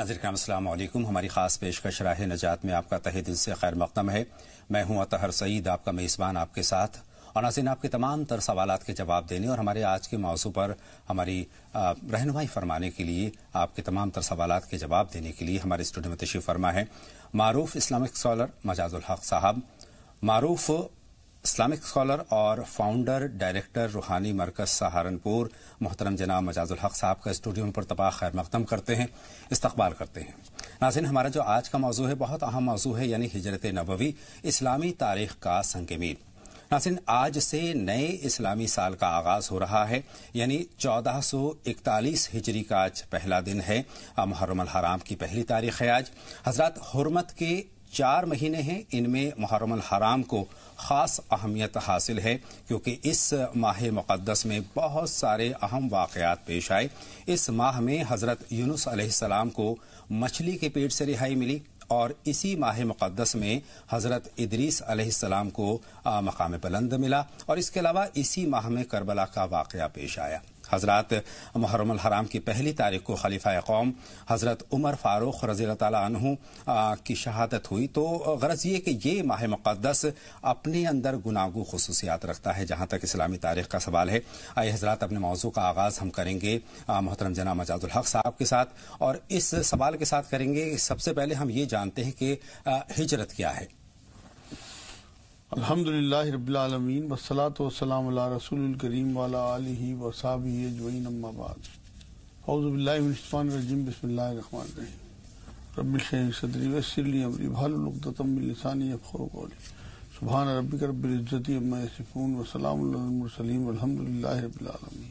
ناظرین کرام السلام علیکم. ہماری خاص پیشکش راہ نجات میں آپ کا تہہ دل سے خیر مقدم ہے. میں ہوں اطہر سعید، آپ کا میزبان آپ کے ساتھ. اور ناظرین، آپ کے تمام تر سوالات کے جواب دینے اور ہمارے آج کے موضوع پر ہماری رہنمائی فرمانے کے لیے، آپ کے تمام تر سوالات کے جواب دینے کے لیے ہمارے اسٹوڈیو میں تشریف فرما ہے معروف اسلامک اسکالر مجاز الحق صاحب. معروف اسلامک اسکالر اور فاؤنڈر ڈائریکٹر روحانی مرکز سہارنپور محترم جناب مجاز الحق صاحب کا اسٹوڈیو میں پرتپاہ خیر مقدم کرتے ہیں، استقبال کرتے ہیں. ناظرین، ہمارا جو آج کا موضوع ہے بہت اہم موضوع ہے، یعنی ہجرت نبوی، اسلامی تاریخ کا سنگ میل. ناظرین، آج سے نئے اسلامی سال کا آغاز ہو رہا ہے، یعنی 1441 ہجری کا آج پہلا دن ہے. محرم الحرام کی پہلی تاریخ ہے آج. حضرات، حرمت کے 4 مہینے ہیں، ان میں محرم الحرام کو خاص اہمیت حاصل ہے کیونکہ اس ماہ مقدس میں بہت سارے اہم واقعات پیش آئے. اس ماہ میں حضرت یونس علیہ السلام کو مچھلی کے پیٹ سے رہائی ملی اور اسی ماہ مقدس میں حضرت ادریس علیہ السلام کو مقام بلند ملا، اور اس کے علاوہ اسی ماہ میں کربلا کا واقعہ پیش آیا. حضرات، محرم الحرام کی پہلی تاریخ کو خلیفہ قوم حضرت عمر فاروق رضی اللہ تعالیٰ عنہ کی شہادت ہوئی. تو غرض یہ کہ یہ ماہ مقدس اپنے اندر گناگو خصوصیات رکھتا ہے جہاں تک اسلامی تاریخ کا سوال ہے. آئے حضرات، اپنے موضوع کا آغاز ہم کریں گے محترم جناب مجاز الحق صاحب کے ساتھ، اور اس سوال کے ساتھ کریں گے. سب سے پہلے ہم یہ جانتے ہیں کہ ہجرت کیا ہے. الحمدللہ رب العالمین والصلاة والسلام علی رسول الکریم وعلی آلہ وصحبہ اجمعین، اما بعد. اعوذ باللہ من الشیطان الرجیم، بسم اللہ الرحمن الرحیم. رب اشرح لی صدری ویسر لی امری واحلل عقدۃ من لسانی یفقہوا قولی. سبحان ربک رب العزۃ عما یصفون وسلام علی المرسلین والحمدللہ رب العالمین.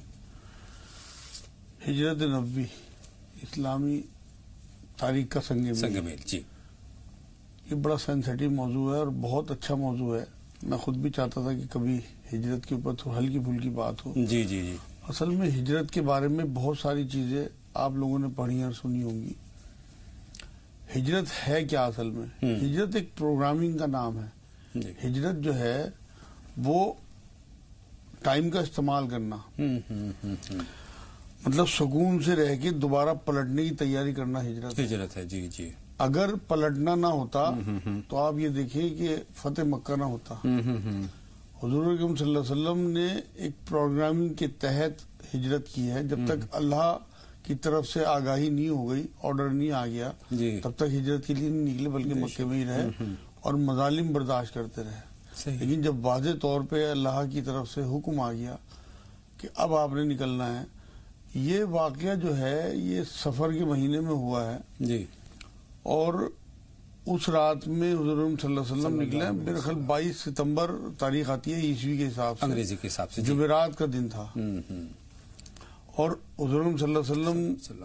ہجرت نبوی اسلامی تاریخ کا سنگ میل. جی، یہ بڑا سینسیٹیو موضوع ہے اور بہت اچھا موضوع ہے. میں خود بھی چاہتا تھا کہ کبھی ہجرت کے اوپر تھوڑی ہلکی پھلکی بات ہو. جی جی جی. اصل میں ہجرت کے بارے میں بہت ساری چیزیں آپ لوگوں نے پڑھی اور سنی ہوں گی. ہجرت ہے کیا؟ اصل میں ہجرت ایک پروگرامنگ کا نام ہے. ہجرت جو ہے وہ ٹائم کا استعمال کرنا، مطلب سکون سے رہ کے دوبارہ پلٹنے کی تیاری کرنا ہجرت ہے. جی جی. اگر پلٹنا نہ ہوتا تو آپ یہ دیکھیں کہ فتح مکہ نہ ہوتا. حضور اکرم صلی اللہ علیہ وسلم نے ایک پروگرامنگ کے تحت ہجرت کی ہے. جب تک اللہ کی طرف سے آگاہی نہیں ہو گئی، آرڈر نہیں آ گیا، تب تک ہجرت کے لیے نہیں نکلے بلکہ مکے میں ہی رہے اور مظالم برداشت کرتے رہے. لیکن جب واضح طور پہ اللہ کی طرف سے حکم آ گیا کہ اب آپ نے نکلنا ہے، یہ واقعہ جو ہے یہ سفر کے مہینے میں ہوا ہے. جی. اور اس رات میں حضور صلی اللہ علیہ وسلم نکلے. میرے خیال 22 ستمبر تاریخ آتی ہے عیسوی کے حساب سے، انگریزی کے حساب سے جمعرات کا دن تھا. اور حضور صلی اللہ علیہ وسلم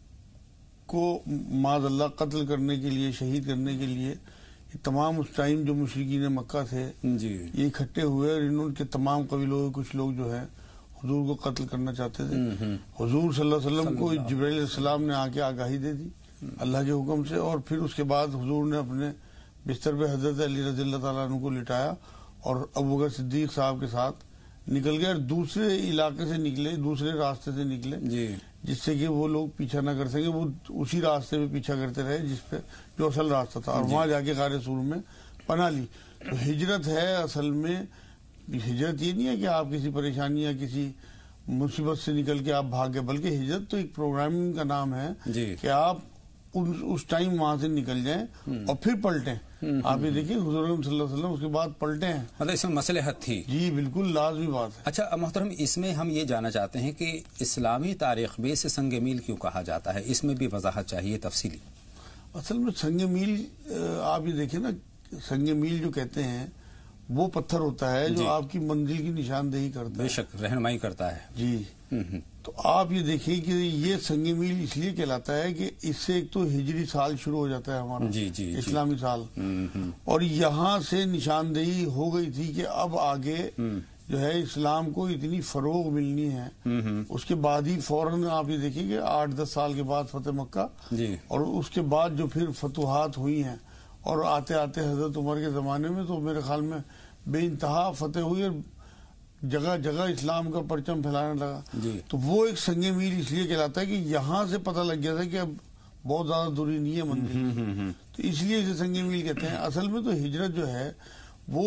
کو معاذ اللہ قتل کرنے کے لیے، شہید کرنے کے لیے یہ تمام اس ٹائم جو مشرکین مکہ تھے یہ اکٹھے ہوئے، اور انہوں کے تمام قبیلوں کے کچھ لوگ جو ہے حضور کو قتل کرنا چاہتے تھے. حضور صلی اللہ علیہ وسلم کو جبرائیل علیہ السلام نے آ کے آگاہی دے دی اللہ کے حکم سے، اور پھر اس کے بعد حضور نے اپنے بستر پہ حضرت علی رضی اللہ تعالیٰ عنہ کو لٹایا اور ابوبکر صدیق صاحب کے ساتھ نکل گئے، اور دوسرے علاقے سے نکلے، دوسرے راستے سے نکلے جس سے کہ وہ لوگ پیچھا نہ کر سکے. وہ اسی راستے پہ پیچھا کرتے رہے جس پہ جو اصل راستہ تھا، اور وہاں جا کے غار سور میں پناہ لی. تو ہجرت ہے اصل میں، ہجرت یہ نہیں ہے کہ آپ کسی پریشانی یا کسی مصیبت سے نکل کے آپ بھاگ گئے، بلکہ ہجرت تو ایک پروگرامنگ کا نام ہے کہ آپ اس ٹائم وہاں سے نکل جائیں اور پھر پلٹیں. آپ یہ دیکھیں حضور صلی اللہ علیہ وسلم اس کے بعد پلٹے ہیں، مطلب اس میں مصلحت تھی. جی بالکل لازمی بات ہے. اچھا محترم، اس میں ہم یہ جاننا چاہتے ہیں کہ اسلامی تاریخ میں اسے سنگ میل کیوں کہا جاتا ہے؟ اس میں بھی وضاحت چاہیے تفصیلی. اصل میں سنگ میل آپ یہ دیکھیں نا، سنگ میل جو کہتے ہیں وہ پتھر ہوتا ہے جو آپ کی منزل کی نشاندہی کرتا ہے، بے شک رہنمائی کرتا ہے. جی. تو آپ یہ دیکھیں کہ یہ سنگ میل اس لیے کہلاتا ہے کہ اس سے ایک تو ہجری سال شروع ہو جاتا ہے ہمارا اسلامی سال، اور یہاں سے نشاندہی ہو گئی تھی کہ اب آگے جو ہے اسلام کو اتنی فروغ ملنی ہے. اس کے بعد ہی فوراً آپ یہ دیکھیں کہ 8-10 سال کے بعد فتح مکہ، اور اس کے بعد جو پھر فتوحات ہوئی ہیں، اور آتے آتے حضرت عمر کے زمانے میں تو میرے خیال میں بے انتہا فتح ہوئی اور جگہ جگہ اسلام کا پرچم پھیلانے لگا. تو وہ ایک سنگ میل اس لیے کہلاتا ہے کہ یہاں سے پتہ لگ گیا تھا کہ اب بہت زیادہ دوری نہیں ہے منزل، تو اس لیے اسے سنگ میل کہتے ہیں۔ اصل میں تو ہجرت جو ہے وہ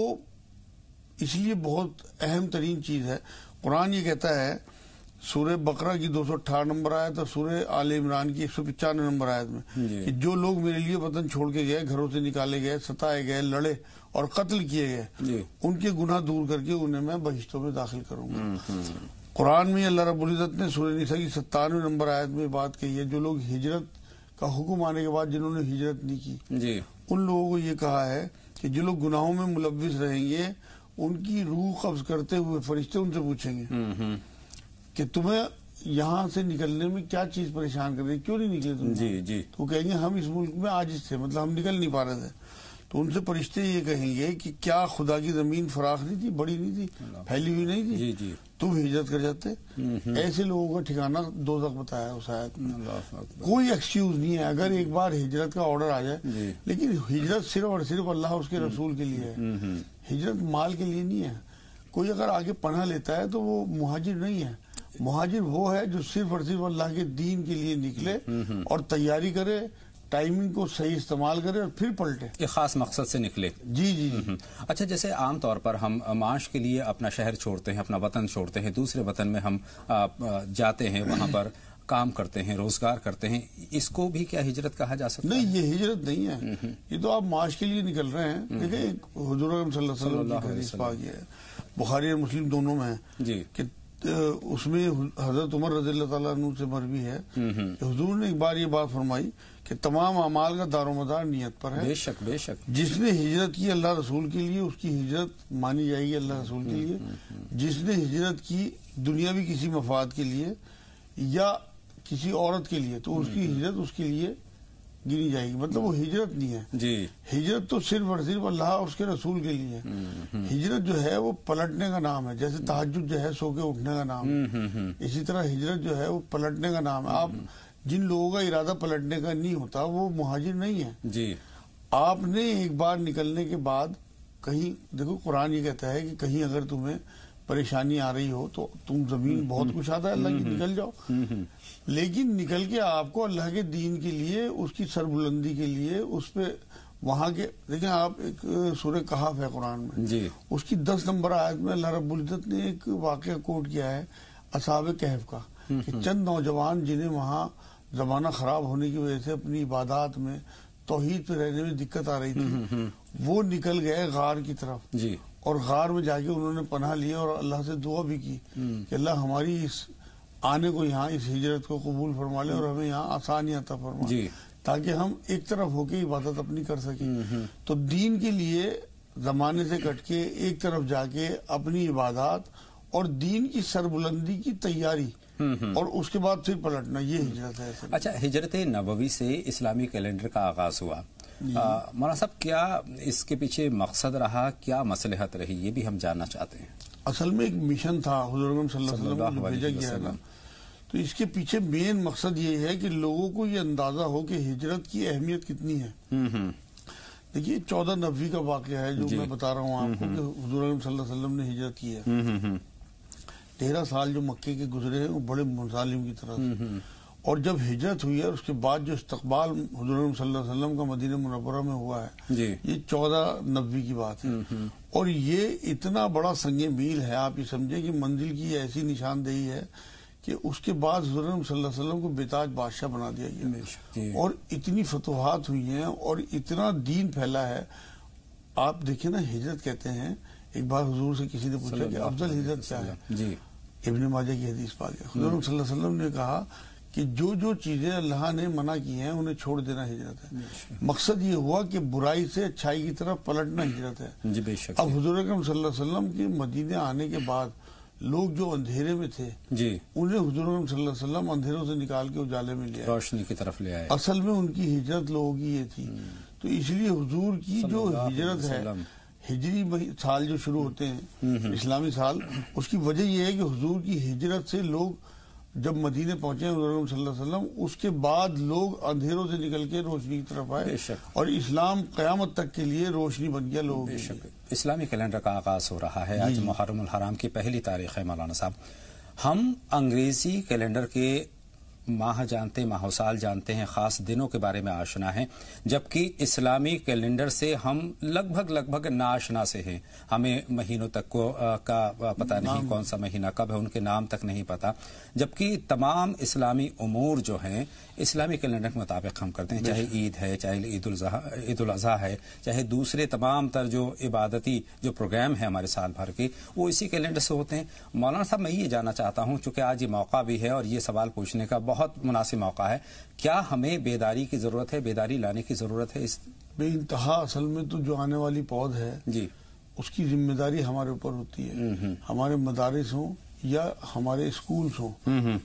اس لیے بہت اہم ترین چیز ہے۔ قرآن یہ کہتا ہے سورہ بقرہ کی 268 نمبر آیت اور سورہ آل عمران کی 195 نمبر آیت میں کہ جو لوگ میرے لیے وطن چھوڑ کے گئے، گھروں سے نکالے گئے، ستائے گئے، لڑے اور قتل کیے گئے، ان کے گناہ دور کر کے انہیں میں بہشتوں میں داخل کروں گا۔ قرآن میں اللہ رب العزت نے سورہ نساء کی 97 نمبر آیت میں بات کہی ہے، جو لوگ ہجرت کا حکم آنے کے بعد جنہوں نے ہجرت نہیں کی، ان لوگوں کو یہ کہا ہے کہ جو لوگ گناہوں میں ملوث رہیں گے ان کی روح قبض کرتے ہوئے فرشتے ان سے پوچھیں گے کہ تمہیں یہاں سے نکلنے میں کیا چیز پریشان کر رہی، کیوں نہیں نکلے تم؟ تو وہ کہیں گے ہم اس ملک میں عاجز تھے، مطلب ہم نکل نہیں پا رہے تھے۔ تو ان سے فرشتے یہ کہیں گے کہ کیا خدا کی زمین فراخ نہیں تھی، بڑی نہیں تھی، پھیلی ہوئی نہیں تھی، تم ہجرت کر جاتے؟ ایسے لوگوں کا ٹھکانہ دوزخ بتایا اس آیت میں۔ کوئی ایکسکیوز نہیں ہے اگر ایک بار ہجرت کا آرڈر آ جائے، لیکن ہجرت صرف اور صرف اللہ اس کے رسول کے لیے ہے، ہجرت مال کے لیے نہیں ہے۔ کوئی اگر آگے پناہ لیتا ہے تو وہ مہاجر نہیں ہے، مہاجر وہ ہے جو صرف اور صرف اللہ کے دین کے لیے نکلے اور تیاری کرے، ٹائمنگ کو صحیح استعمال کرے اور پھر پلٹے، ایک خاص مقصد سے نکلے۔ جی۔ اچھا، جیسے عام طور پر ہم معاش کے لیے اپنا شہر چھوڑتے ہیں، اپنا وطن چھوڑتے ہیں، دوسرے وطن میں ہم جاتے ہیں، وہاں پر کام کرتے ہیں، روزگار کرتے ہیں، اس کو بھی کیا ہجرت کہا جا سکتا ہے؟ نہیں، یہ ہجرت نہیں ہے، یہ تو آپ معاش کے لیے نکل رہے ہیں۔ دیکھیں حضور اکرم صلی اللہ علیہ وسلم کی حدیث پاک ہے، بخاری اور مسلم دونوں میں ہے کہ اس میں حضرت عمر رضی اللہ تعالیٰ عنہ سے مروی ہے کہ حضور نے ایک بار یہ بات فرمائی کہ تمام اعمال کا دار و مدار نیت پر ہے۔ بے شک بے شک۔ جس نے ہجرت کی اللہ رسول کے لیے اس کی ہجرت مانی جائے گی اللہ رسول کے لیے، جس نے ہجرت کی دنیاوی کسی مفاد کے لیے یا کسی عورت کے لیے تو اس کی ہجرت اس کے لیے گنی جائے گی، مطلب وہ ہجرت نہیں ہے۔ ہجرت تو صرف اور صرف اللہ اور اس کے رسول کے لیے ہے۔ ہجرت جو ہے وہ پلٹنے کا نام ہے، جیسے تہجد جو ہے سو کے اٹھنے کا نام ہے، اسی طرح ہجرت جو ہے وہ پلٹنے کا نام ہے۔ آپ جن لوگوں کا ارادہ پلٹنے کا نہیں ہوتا وہ مہاجر نہیں ہے۔ آپ نے ایک بار نکلنے کے بعد کہیں، دیکھو قرآن یہ کہتا ہے کہ کہیں اگر تمہیں پریشانی آ رہی ہو تو تم زمین بہت کشادہ ہے اللہ کی، نکل جاؤ، لیکن نکل کے آپ کو اللہ کے دین کے لیے، اس کی سربلندی کے لیے، اس پہ وہاں کے، دیکھیں آپ ایک سورہ کہف ہے قرآن میں، اس کی 10 نمبر آیت میں اللہ رب العزت نے ایک واقعہ کوٹ کیا ہے اصحاب کہف کا، کہ چند نوجوان جنہیں وہاں زمانہ خراب ہونے کی وجہ سے اپنی عبادات میں، توحید پہ رہنے میں دقت آ رہی تھی، وہ نکل گئے غار کی طرف، اور غار میں جا کے انہوں نے پناہ لیا اور اللہ سے دعا بھی کی کہ اللہ ہماری اس آنے کو یہاں، اس ہجرت کو قبول فرما لے اور ہمیں یہاں آسانی عطا فرما، تاکہ ہم ایک طرف ہو کے عبادت اپنی کر سکیں۔ تو دین کے لیے زمانے سے کٹ کے ایک طرف جا کے اپنی عبادات اور دین کی سربلندی کی تیاری اور اس کے بعد پھر پلٹنا، یہ ہجرت ہے۔ اچھا، ہجرت نبوی سے اسلامی کیلنڈر کا آغاز ہوا، مولانا صاحب کیا اس کے پیچھے مقصد رہا، کیا مصلحت رہی، یہ بھی ہم جاننا چاہتے ہیں۔ اصل میں ایک مشن تھا حضور اکرم صلی اللہ علیہ وسلم کو بھیجا گیا ہے، تو اس کے پیچھے مین مقصد یہ ہے کہ لوگوں کو یہ اندازہ ہو کہ ہجرت کی اہمیت کتنی ہے۔ دیکھیے 14 نبوی کا واقعہ ہے جو میں بتا رہا ہوں آپ کو، کہ حضور اکرم صلی اللہ علیہ وسلم نے ہجرت کی ہے۔ 13 سال جو مکے کے گزرے ہیں وہ بڑے مظالم کی طرح سے، اور جب ہجرت ہوئی ہے اس کے بعد جو استقبال حضور اکرم صلی اللہ علیہ وسلم کا مدینہ منورہ میں ہوا ہے، یہ 14 نبوی کی بات ہے، اور یہ اتنا بڑا سنگ میل ہے، آپ یہ سمجھیں کہ منزل کی ایسی نشاندہی ہے کہ اس کے بعد حضور اکرم صلی اللہ علیہ وسلم کو بیتاج بادشاہ بنا دیا گیا، اور اتنی فتوحات ہوئی ہیں اور اتنا دین پھیلا ہے۔ آپ دیکھیں نا، ہجرت کہتے ہیں، ایک بار حضور سے کسی نے پوچھا کہ افضل ہجرت کیا ہے، ابن ماجہ کی حدیث پاک ہے، حضور صلی اللہ علیہ وسلم نے کہا کہ جو چیزیں اللہ نے منع کی ہیں انہیں چھوڑ دینا ہجرت ہے۔ مقصد یہ ہوا کہ برائی سے اچھائی کی طرف پلٹنا ہجرت ہے۔ اب حضور اکرم صلی اللہ علیہ وسلم کے مدینے آنے کے بعد لوگ جو اندھیرے میں تھے انہیں حضور اکرم صلی اللہ علیہ وسلم اندھیروں سے نکال کے اجالے میں لے آئے، روشنی کی طرف لے آئے۔ اصل میں ان کی ہجرت لوگوں کی یہ تھی، تو اس لیے حضور کی جو ہجرت ہے، ہجری سال جو شروع ہوتے ہیں اسلامی سال، اس کی وجہ یہ ہے کہ حضور کی ہجرت سے لوگ جب مدینے پہنچے حضور اکرم صلی اللہ علیہ وسلم، اس کے بعد لوگ اندھیروں سے نکل کے روشنی کی طرف آئے، اور اسلام قیامت تک کے لیے روشنی بن گیا لوگوں کے لیے۔ اسلامی کیلنڈر کا آغاز ہو رہا ہے، آج محرم الحرام کی پہلی تاریخ ہے مولانا صاحب۔ ہم انگریزی کیلنڈر کے माह जानते, माहौसाल जानते हैं, खास दिनों के बारे में आशना हैं, जबकि इस्लामी कैलेंडर से हम लगभग नाआशना से हैं। हमें महीनों तक का पता नहीं, कौन सा महीना कब है, उनके नाम तक नहीं पता, जबकि तमाम इस्लामी उमूर जो हैं इस्लामी कैलेंडर के मुताबिक हम करते हैं। चाहे ईद है, चाहे ईद उल अज़हा है, चाहे दूसरे तमाम तर जो इबादती जो प्रोग्राम है हमारे साल भर के, वो इसी कैलेंडर से होते हैं। मौलाना साहब, मैं ये जानना चाहता हूँ, चूंकि आज ये मौका भी है और ये सवाल पूछने का बहुत मुनासिब मौका है, क्या हमें बेदारी की जरूरत है, बेदारी लाने की जरूरत है? इस बेइंतहा असल में तो जो आने वाली पौध है जी, उसकी जिम्मेदारी हमारे ऊपर होती है। हमारे मदारिस हों या हमारे स्कूल्स हों,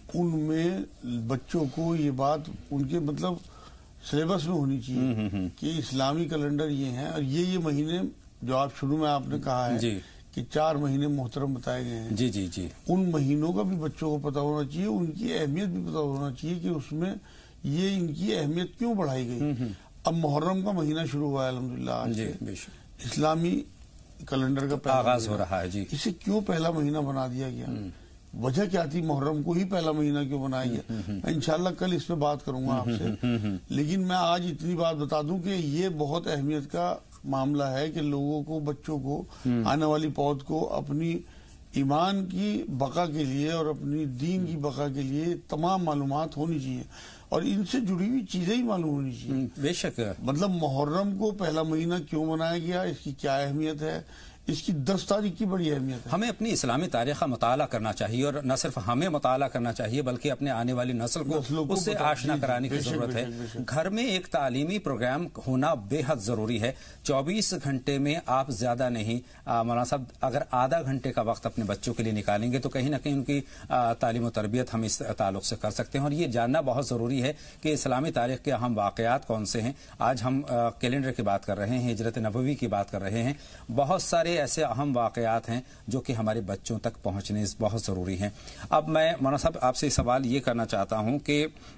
उनमें बच्चों को ये बात उनके मतलब सिलेबस में होनी चाहिए कि इस्लामी कैलेंडर ये है और ये महीने जो आप शुरू में आपने कहा है जी, कि 4 महीने मोहतरम बताए गए हैं। जी जी जी, उन महीनों का भी बच्चों को पता होना चाहिए, उनकी अहमियत भी पता होना चाहिए कि उसमें ये इनकी अहमियत क्यों बढ़ाई गई। अब मुहर्रम का महीना शुरू हुआ है अल्हम्दुलिल्लाह, आज से इस्लामी कैलेंडर का आगाज हो रहा है जी। इसे क्यों पहला महीना बना दिया गया, वजह क्या थी, मुहर्रम को ही पहला महीना क्यों बनाया गया? मैं इंशाल्लाह कल इस पे बात करूंगा आपसे, लेकिन मैं आज इतनी बात बता दूं कि ये बहुत अहमियत का मामला है कि लोगों को, बच्चों को, आने वाली पौध को अपनी ईमान की बका के लिए और अपनी दीन की बका के लिए तमाम मालूमात होनी चाहिए और इनसे जुड़ी हुई चीजें ही मालूम होनी चाहिए। बेशक, मतलब मुहर्रम को पहला महीना क्यों बनाया गया, इसकी क्या अहमियत है, इसकी 10 तारीख की बड़ी अहमियत है। हमें अपनी इस्लामी तारीख का मुताला करना चाहिए और न सिर्फ हमें मुताला करना चाहिए बल्कि अपने आने वाली नस्ल को उससे आशना कराने की जरूरत है। घर में एक तालीमी प्रोग्राम होना बेहद जरूरी है। 24 घंटे में आप ज्यादा नहीं, मौलाना साहब, अगर आधा घंटे का वक्त अपने बच्चों के लिए निकालेंगे तो कहीं ना कहीं उनकी तालीम और तरबियत हम इस ताल्लुक से कर सकते हैं। और ये जानना बहुत जरूरी है कि इस्लामी तारीख के अहम वाकयात कौन से हैं। आज हम कैलेंडर की बात कर रहे हैं, हिजरत नबवी की बात कर रहे हैं, बहुत सारे ऐसे अहम वाकयात हैं जो कि हमारे बच्चों तक पहुंचने बहुत जरूरी हैं। अब मैं मौलाना साहब आपसे सवाल ये करना चाहता हूं कि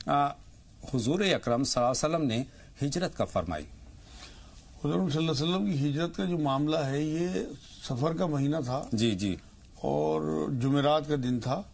हुजूर अकरम सल्लल्लाहु अलैहि वसल्लम ने हिजरत कब फरमाई? हुजूर सल्लल्लाहु अलैहि वसल्लम की हिजरत का जो मामला है ये सफर का महीना था जी जी, और जुमेरात का दिन था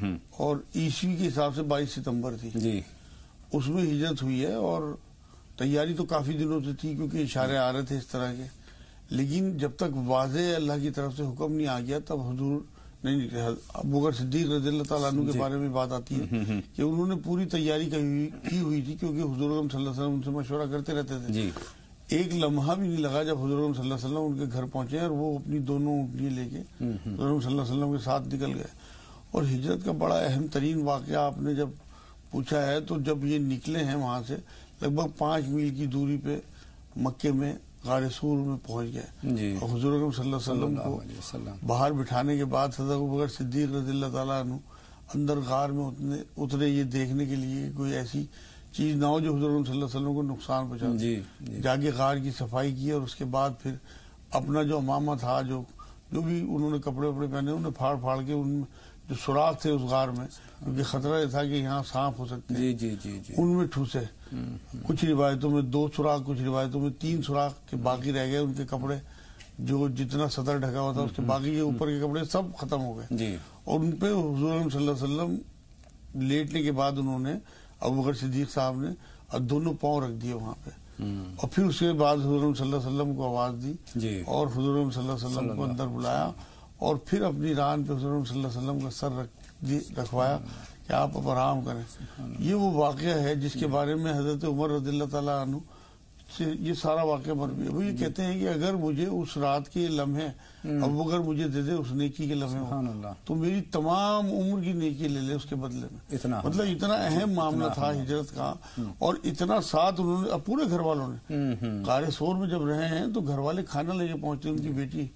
और ईस्वी के हिसाब से 22 सितंबर थी जी, उसमें हिजरत हुई है। और तैयारी तो काफी दिनों से थी क्योंकि इशारे आ रहे थे इस तरह के, लेकिन जब तक वाज़े अल्लाह की तरफ से हुक्म नहीं आ गया तब हुजूर नहीं निकले। अबू बकर सिद्दीक रज़ियल्लाहु ताला अन्हु के बारे में बात आती है कि उन्होंने पूरी तैयारी की हुई थी क्योंकि हुजूर सल्लल्लाहु अलैहि वसल्लम उनसे मशवरा करते रहते थे जी। एक लम्हा भी नहीं लगा जब हुजूर सल्लल्लाहु अलैहि वसल्लम उनके घर पहुंचे और वो अपनी दोनों ऊँटनी लेके हुजूर सल्लल्लाहु अलैहि वसल्लम के साथ निकल गए। और हिजरत का बड़ा अहम तरीन वाक़या आपने जब पूछा है तो जब ये निकले हैं वहां से लगभग 5 मील की दूरी पे मक्के में गारे सूर में पहुंच गए और हुजूर सल्लल्लाहु अलैहि वसल्लम को बाहर बिठाने के बाद हज़रत अबू बकर सिद्दीक रज़ियल्लाहु ताला अन्हु अंदर गार में उतरे ये देखने के लिए कोई ऐसी चीज ना हो जो हुजूर सल्लल्लाहु अलैहि वसल्लम को नुकसान पहुंचा। जाके गार की सफाई की और उसके बाद फिर अपना जो अमामा था, जो भी उन्होंने कपड़े वपड़े पहने उन्हें फाड़ फाड़ के उन जो सुराख थे उस गार में, क्योंकि खतरा ये था कि यहाँ सांप हो सकते हैं, जी जी जी, उनमें ठूसे। कुछ रिवायतों में 2 सुराख, कुछ रिवायतों में 3 सुराख के बाकी रह गए। उनके कपड़े जो जितना सदर ढका हुआ था उसके बाकी के ऊपर के कपड़े सब खत्म हो गए। और उनपे हुजूर सल्लल्लाहु अलैहि वसल्लम लेटने के बाद उन्होंने अबू बकर सिद्दीक साहब ने और दोनों पांव रख दिए वहां पे और फिर उसके बाद हुजूर सल्लल्लाहु अलैहि वसल्लम को आवाज दी और हुजूर सल्लल्लाहु अलैहि वसल्लम को अंदर बुलाया और फिर अपनी रान पे हुजूर सल्लल्लाहु अलैहि वसल्लम का सर रखवाया कि आप अब आराम करें। ये वो वाकया है जिसके बारे में हजरत उमर रज़ियल्लाहु ताला अन्हु से ये सारा वाकया मरवी है। वो ये कहते हैं कि अगर मुझे उस रात के लम्हे अब अगर मुझे दे दे उस नेकी के लम्हे तो मेरी तमाम उम्र की नेकी ले ले उसके बदले में। इतना मतलब इतना अहम मामला था हिजरत का और इतना साथ उन्होंने पूरे घर वालों ने गारे सोर में जब रहे हैं तो घर वाले खाना लेके पहुंचे उनकी बेटी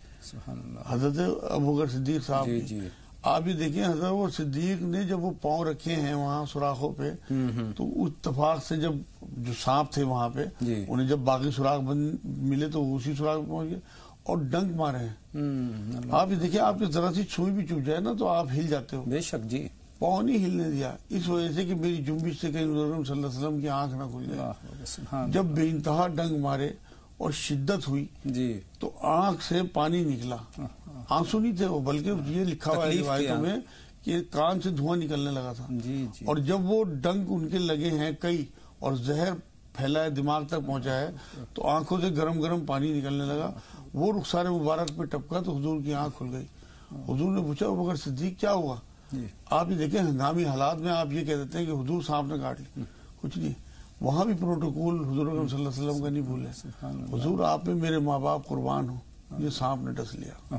हजरत अबू बकर सिद्दीक साहब की। आप ये देखें हजरत वो सिद्दीक ने जब वो पांव रखे हैं वहाँ सुराखों पे तो इत्तेफाक से जब जो सांप थे वहां पे उन्हें जब बाकी सुराख मिले तो उसी सुराख पे पहुंच गए और डंक मारे हैं। आप ये देखिए आपके जरा सी सुई भी चुभ जाए ना तो आप हिल जाते हो। बेशक जी, पाँव नहीं हिलने दिया इस वजह से कि मेरी जुम्बिश से कहीं हुजूर सल्लल्लाहु अलैहि वसल्लम की आंख ना खुल जाए। जब बेइंतहा डंक मारे और शिद्दत हुई तो आंख से पानी निकला, आंसू नहीं थे वो बल्कि ये लिखा हुआ है रिवायतों में کہ کان سے دھواں نکلنے لگا تھا. جی جی. اور جب وہ ڈنک ان کے لگے ہیں کئی اور زہر پھیلا ہے دماغ تک پہنچا ہے تو آنکھوں سے گرم گرم پانی نکلنے لگا. وہ رخسار مبارک پہ ٹپکا تو حضور کی آنکھ کھل گئی. حضور نے پوچھا ابو بکر صدیق کیا ہوا؟ آپ یہ دیکھیں ہنگامی حالات میں آپ یہ کہہ دیتے ہیں کہ حضور سانپ نے کاٹ لی. کچھ نہیں. وہاں بھی پروٹوکول حضور صلی اللہ علیہ وسلم کا نہیں بھولے. حضور آپ میں میرے ماں باپ قربان ہوں، یہ سانپ نے ڈس لیا.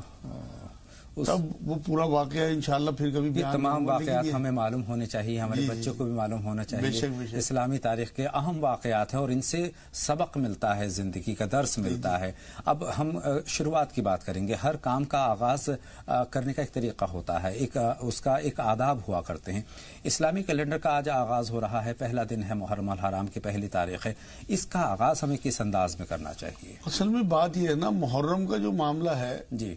تب وہ پورا واقعہ انشاءاللہ پھر کبھی بیان تمام واقعات ہمیں معلوم ہونے چاہیے، ہمارے بچوں کو بھی معلوم ہونا چاہیے. اسلامی تاریخ کے اہم واقعات ہیں اور ان سے سبق ملتا ہے، زندگی کا درس ملتا ہے. اب ہم شروعات کی بات کریں گے. ہر کام کا آغاز کرنے کا ایک طریقہ ہوتا ہے، اس کا ایک آداب ہوا کرتے ہیں. اسلامی کیلنڈر کا آج آغاز ہو رہا ہے، پہلا دن ہے محرم الحرام کی پہلی تاریخ ہے. اس کا آغاز ہمیں کس انداز میں کرنا چاہیے؟ اصل میں بات یہ ہے نا، محرم کا جو معاملہ ہے، جی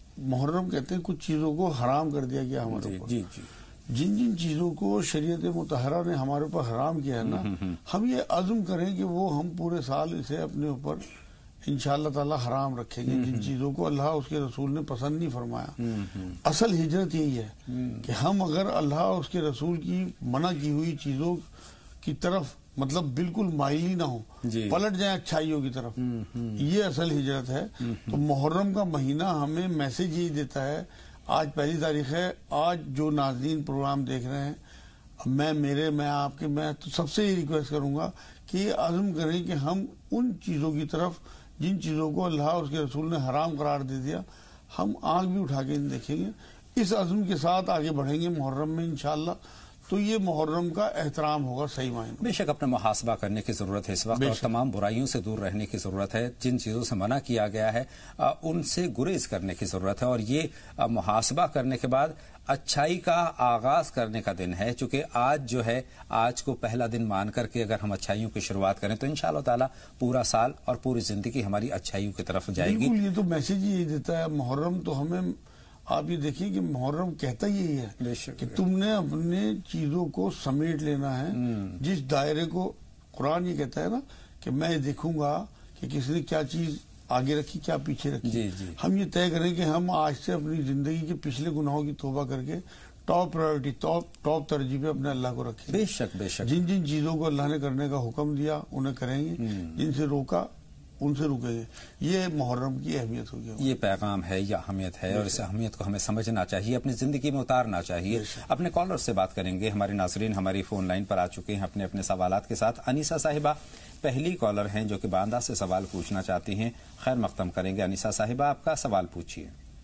محرم کہتے ہیں کچھ چیزوں کو حرام کر دیا گیا ہمارے اوپر. جی جی. جن جن چیزوں کو شریعت مطہرہ نے ہمارے اوپر حرام کیا ہے نا، ہم یہ عزم کریں کہ وہ ہم پورے سال اسے اپنے اوپر انشاءاللہ تعالی حرام رکھیں گے. جن چیزوں کو اللہ اس کے رسول نے پسند نہیں فرمایا. اصل ہجرت یہی ہے کہ ہم اگر اللہ اس کے رسول کی منع کی ہوئی چیزوں کی طرف مطلب بالکل مائلی نہ ہو، پلٹ جائیں اچھائیوں کی طرف، یہ اصل ہجرت ہے. تو محرم کا مہینہ ہمیں میسج یہی دیتا ہے. آج پہلی تاریخ ہے. آج جو ناظرین پروگرام دیکھ رہے ہیں، میں آپ کے میں تو سب سے یہ ریکویسٹ کروں گا کہ یہ عزم کریں کہ ہم ان چیزوں کی طرف جن چیزوں کو اللہ اور اس کے رسول نے حرام قرار دے دیا، ہم آنکھ بھی اٹھا کے دیکھیں گے. اس عزم کے ساتھ آگے بڑھیں گے محرم میں انشاءاللہ، تو یہ محرم کا احترام ہوگا صحیح معنی میں. بے شک اپنا محاسبہ کرنے کی ضرورت ہے اس وقت، اور تمام برائیوں سے دور رہنے کی ضرورت ہے. جن چیزوں سے منع کیا گیا ہے ان سے گریز کرنے کی ضرورت ہے، اور یہ محاسبہ کرنے کے بعد اچھائی کا آغاز کرنے کا دن ہے. چونکہ آج جو ہے، آج کو پہلا دن مان کر کے اگر ہم اچھائیوں کی شروعات کریں تو انشاءاللہ تعالی پورا سال اور پوری زندگی ہماری اچھائیوں کی طرف جائے گی. بالکل، یہ تو میسج ہی دیتا ہے محرم. تو ہمیں آپ یہ دیکھیں کہ محرم کہتا یہی ہے کہ تم نے اپنے چیزوں کو سمیٹ لینا ہے. جس دائرے کو قرآن یہ کہتا ہے نا کہ میں دیکھوں گا کہ کس نے کیا چیز آگے رکھی، کیا پیچھے رکھی. ہم یہ طے کریں کہ ہم آج سے اپنی زندگی کے پچھلے گناہوں کی توبہ کر کے ٹاپ پرائیورٹی، ٹاپ ترجیح پہ اپنے اللہ کو رکھیں. بے شک بے شک. جن جن چیزوں کو اللہ نے کرنے کا حکم دیا انہیں کریں گے، جن سے روکا ان سے رکیں گے. یہ محرم کی اہمیت ہوگی. یہ پیغام ہے، یہ اہمیت ہے، اور اس اہمیت کو ہمیں سمجھنا چاہیے، اپنی زندگی میں اتارنا چاہیے. اپنے کالر سے بات کریں گے. ہمارے ناظرین ہماری فون لائن پر آ چکے ہیں اپنے اپنے سوالات کے ساتھ. انیسہ صاحبہ پہلی کالر ہیں جو کہ باندہ سے سوال پوچھنا چاہتی ہیں. خیر مقدم کریں گے. انیسہ صاحبہ آپ کا سوال پوچھیے.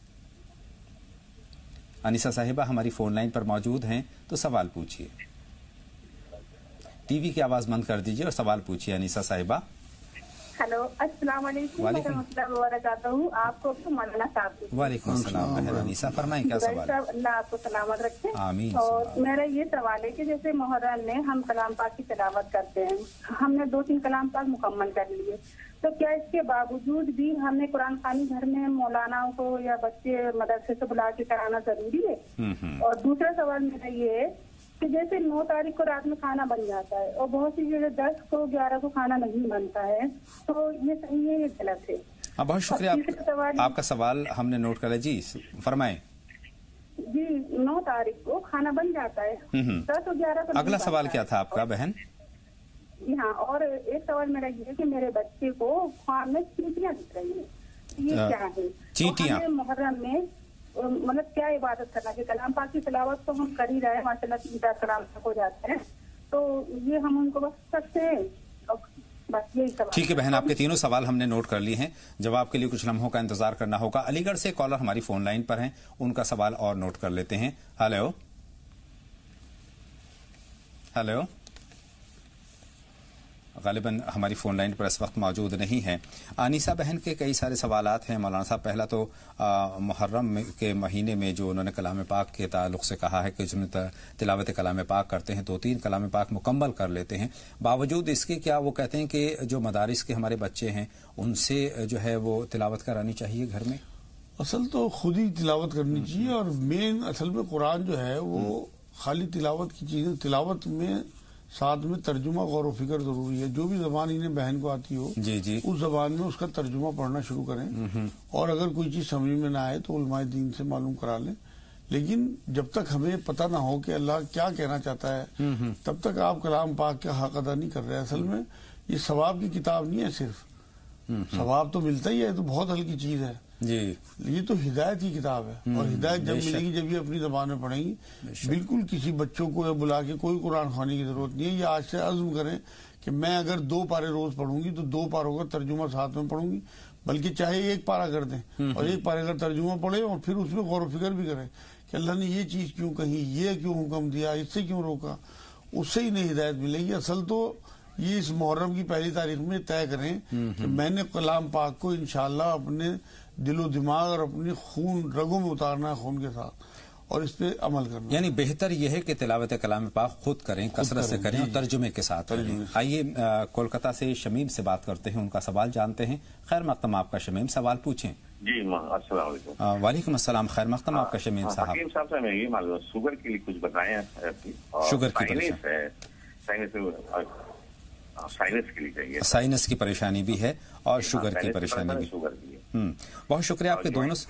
انیسہ صاحبہ ہماری فون لائن پر موجود ہیں تو سوال پوچھیے. ٹی وی کی آواز بند کر دیجیے اور سوال پوچھیے. انیسہ صاحبہ. ہیلو، السلام علیکم ورحمۃ اللہ وبرکاتہ. آپ کو مولانا صاحب. وعلیکم السلام. انیسہ فرمائیں کیا سوال ہے؟ اللہ آپ کو سلامت رکھے. آمین. اور میرا یہ سوال ہے کہ جیسے محرم میں ہم کلام پاک کی تلاوت کرتے ہیں، ہم نے 2-3 کلام پاک مکمل کر لیے، تو کیا اس کے باوجود بھی ہمیں قرآن خوانی گھر میں مولانا کو یا بچے مدرسے سے بلا کے کرانا ضروری ہے؟ اور دوسرا سوال میرا یہ ہے کہ جیسے 9 تاریخ کو رات میں کھانا بن جاتا ہے اور بہت سی جگہ 10 کو 11 کو کھانا نہیں بنتا ہے، تو یہ صحیح ہے یا غلط ہے؟ بہت شکریہ. آپ کا سوال ہم نے نوٹ کرا. جی فرمائیں. جی 9 تاریخ کو کھانا بن جاتا ہے، 10 اور 11 کو. اگلا سوال کیا تھا آپ کا بہن؟ ہاں، اور ایک سوال میرا یہ ہے کہ میرے بچے کو خواب میں چینٹیاں دکھ رہی ہیں، یہ کیا ہے؟ چینٹیاں محرم میں مطلب کیا عبادت کرنا ہے؟ کلام پاک کی تلاوت تو ہم کر ہی رہے ہیں، ماشاء اللہ 3-4 کلام تک ہو جاتے ہیں، تو یہ ہم ان کو بخش سکتے ہیں؟ بس یہی سوال. ٹھیک ہے بہن، آپ کے تینوں سوال ہم نے نوٹ کر لیے ہیں. جواب کے لیے کچھ لمحوں کا انتظار کرنا ہوگا. علی گڑھ سے کالر ہماری فون لائن پر ہیں، ان کا سوال اور نوٹ کر لیتے ہیں. Hello hello. غالباً ہماری فون لائن پر اس وقت موجود نہیں ہیں. انیسہ بہن کے کئی سارے سوالات ہیں مولانا صاحب. پہلا تو محرم کے مہینے میں جو انہوں نے کلام پاک کے تعلق سے کہا ہے کہ اس میں تلاوت کلام پاک کرتے ہیں، 2-3 کلام پاک مکمل کر لیتے ہیں، باوجود اس کے کیا وہ کہتے ہیں کہ جو مدارس کے ہمارے بچے ہیں ان سے جو ہے وہ تلاوت کرانی چاہیے گھر میں؟ اصل تو خود ہی تلاوت کرنی چاہیے. اور مین اصل میں قرآن جو ہے وہ خالی تلاوت کی چیزیں، تلاوت میں ساتھ میں ترجمہ غور و فکر ضروری ہے. جو بھی زبان انہیں بہن کو آتی ہو اس زبان میں اس کا ترجمہ پڑھنا شروع کریں. اور اگر کوئی چیز سمجھ میں نہ آئے تو علماء دین سے معلوم کرا لیں لیکن جب تک ہمیں پتہ نہ ہو کہ اللہ کیا کہنا چاہتا ہے تب تک آپ کلام پاک کا حق ادا نہیں کر رہے. اصل میں یہ ثواب کی کتاب نہیں ہے، صرف ثواب تو ملتا ہی ہے، تو بہت ہلکی چیز ہے جی. یہ تو ہدایت کی کتاب ہے، اور ہدایت جب ملے گی جب یہ اپنی زبان میں پڑھیں گی. بالکل کسی بچوں کو بلا کے کوئی قرآن خوانی کی ضرورت نہیں ہے. یہ آج سے عزم کریں کہ میں اگر 2 پارے روز پڑھوں گی تو 2 پاروں کا ترجمہ ساتھ میں پڑھوں گی، بلکہ چاہے 1 پارا کر دیں اور 1 پارے کا ترجمہ پڑھیں، اور پھر اس میں غور و فکر بھی کریں کہ اللہ نے یہ چیز کیوں کہی، یہ کیوں حکم دیا، اس سے کیوں روکا. اس سے ہی نہیں ہدایت ملے گی. اصل تو یہ اس محرم کی پہلی تاریخ میں طے کریں کہ میں نے کلام پاک کو انشاءاللہ اپنے دل و دماغ اور اپنی خون رگوں میں اتارنا ہے، خون کے ساتھ، اور اس پہ عمل کرنا. یعنی بہتر یہ ہے کہ تلاوت کلام پاک خود کریں، کثرت سے کریں اور ترجمے کے ساتھ کریں. آئیے کولکتہ سے شمیم سے بات کرتے ہیں، ان کا سوال جانتے ہیں. خیر مقدم آپ کا شمیم، سوال پوچھیں. جی السلام علیکم. وعلیکم السلام. خیر مقدم آپ کا شمیم صاحب. حکیم صاحب سے میں یہ معلوم شوگر کے لیے کچھ بتائیں. شوگر کی سائنس کی پریشانی بھی ہے اور شوگر کی پریشانی بھی. بہت شکریہ آپ کے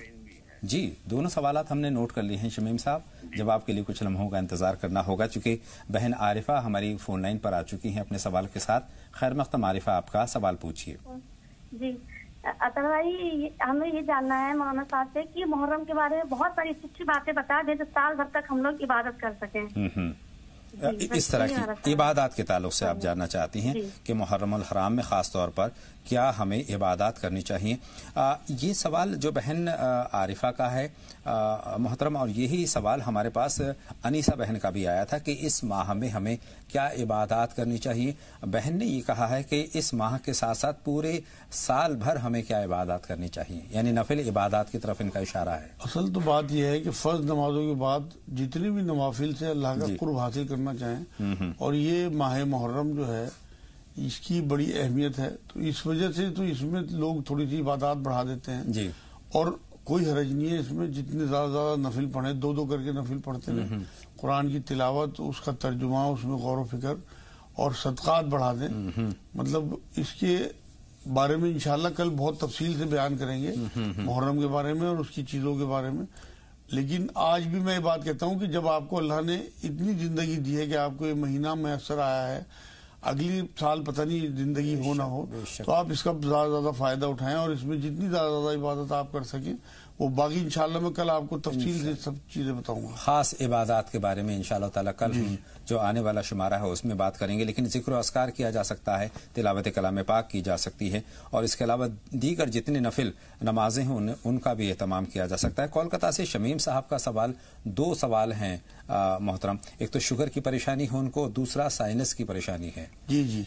دونوں سوالات ہم نے نوٹ کر لیے ہیں شمیم صاحب. جواب کے لیے کچھ لمحوں کا انتظار کرنا ہوگا چونکہ بہن عارفہ ہماری فون لائن پر آ چکی ہیں اپنے سوال کے ساتھ. خیر مقدم عارفہ، آپ کا سوال پوچھیے. جی اطہر بھائی، ہمیں یہ جاننا ہے مولانا صاحب سے کہ محرم کے بارے میں بہت ساری اچھی باتیں بتا دیں جو سال بھر تک ہم لوگ عبادت کر سکیں. اس طرح کی عبادات کے تعلق سے آپ جاننا چاہتی ہیں کہ محرم الحرام میں خاص طور پر کیا ہمیں عبادات کرنی چاہیے. یہ سوال جو بہن عارفہ کا ہے محترم، اور یہی سوال ہمارے پاس انیسہ بہن کا بھی آیا تھا کہ اس ماہ میں ہمیں کیا عبادات کرنی چاہیے. بہن نے یہ کہا ہے کہ اس ماہ کے ساتھ ساتھ پورے سال بھر ہمیں کیا عبادات کرنی چاہیے، یعنی نفل عبادات کی طرف ان کا اشارہ ہے. اصل تو بات یہ ہے کہ فرض نمازوں کے بعد جتنی بھی نوافل سے اللہ کا قرب حاصل کرنا چاہیں، اور یہ ماہ محرم جو ہے اس کی بڑی اہمیت ہے، تو اس وجہ سے تو اس میں لوگ تھوڑی سی عبادات بڑھا دیتے ہیں جی. اور کوئی حرج نہیں ہے اس میں، جتنے زیادہ نفل پڑھیں، 2 کر کے نفل پڑھتے ہیں، قرآن کی تلاوت، اس کا ترجمہ، اس میں غور و فکر اور صدقات بڑھا دیں. مطلب اس کے بارے میں انشاءاللہ کل بہت تفصیل سے بیان کریں گے محرم کے بارے میں اور اس کی چیزوں کے بارے میں. لیکن آج بھی میں یہ بات کہتا ہوں کہ جب آپ کو اللہ نے اتنی زندگی دی ہے کہ آپ کو یہ مہینہ میسر آیا ہے، اگلی سال پتہ نہیں زندگی ہو نہ ہو، تو آپ اس کا زیادہ فائدہ اٹھائیں اور اس میں جتنی زیادہ عبادت آپ کر سکیں وہ باقی انشاءاللہ میں کل آپ کو تفصیل سے سب چیزیں بتاؤں گا. خاص عبادات کے بارے میں انشاءاللہ تعالیٰ کل ہم جو آنے والا شمارہ ہے اس میں بات کریں گے. لیکن ذکر و اذکار کیا جا سکتا ہے، تلاوت کلام پاک کی جا سکتی ہے، اور اس کے علاوہ دیگر جتنی نفل نمازیں ہیں ان کا بھی اہتمام کیا جا سکتا ہے. کولکتہ سے شمیم صاحب کا سوال، 2 سوال ہیں محترم. ایک تو شوگر کی پریشانی ہے ان کو، دوسرا سائنس کی پریشانی ہے. جی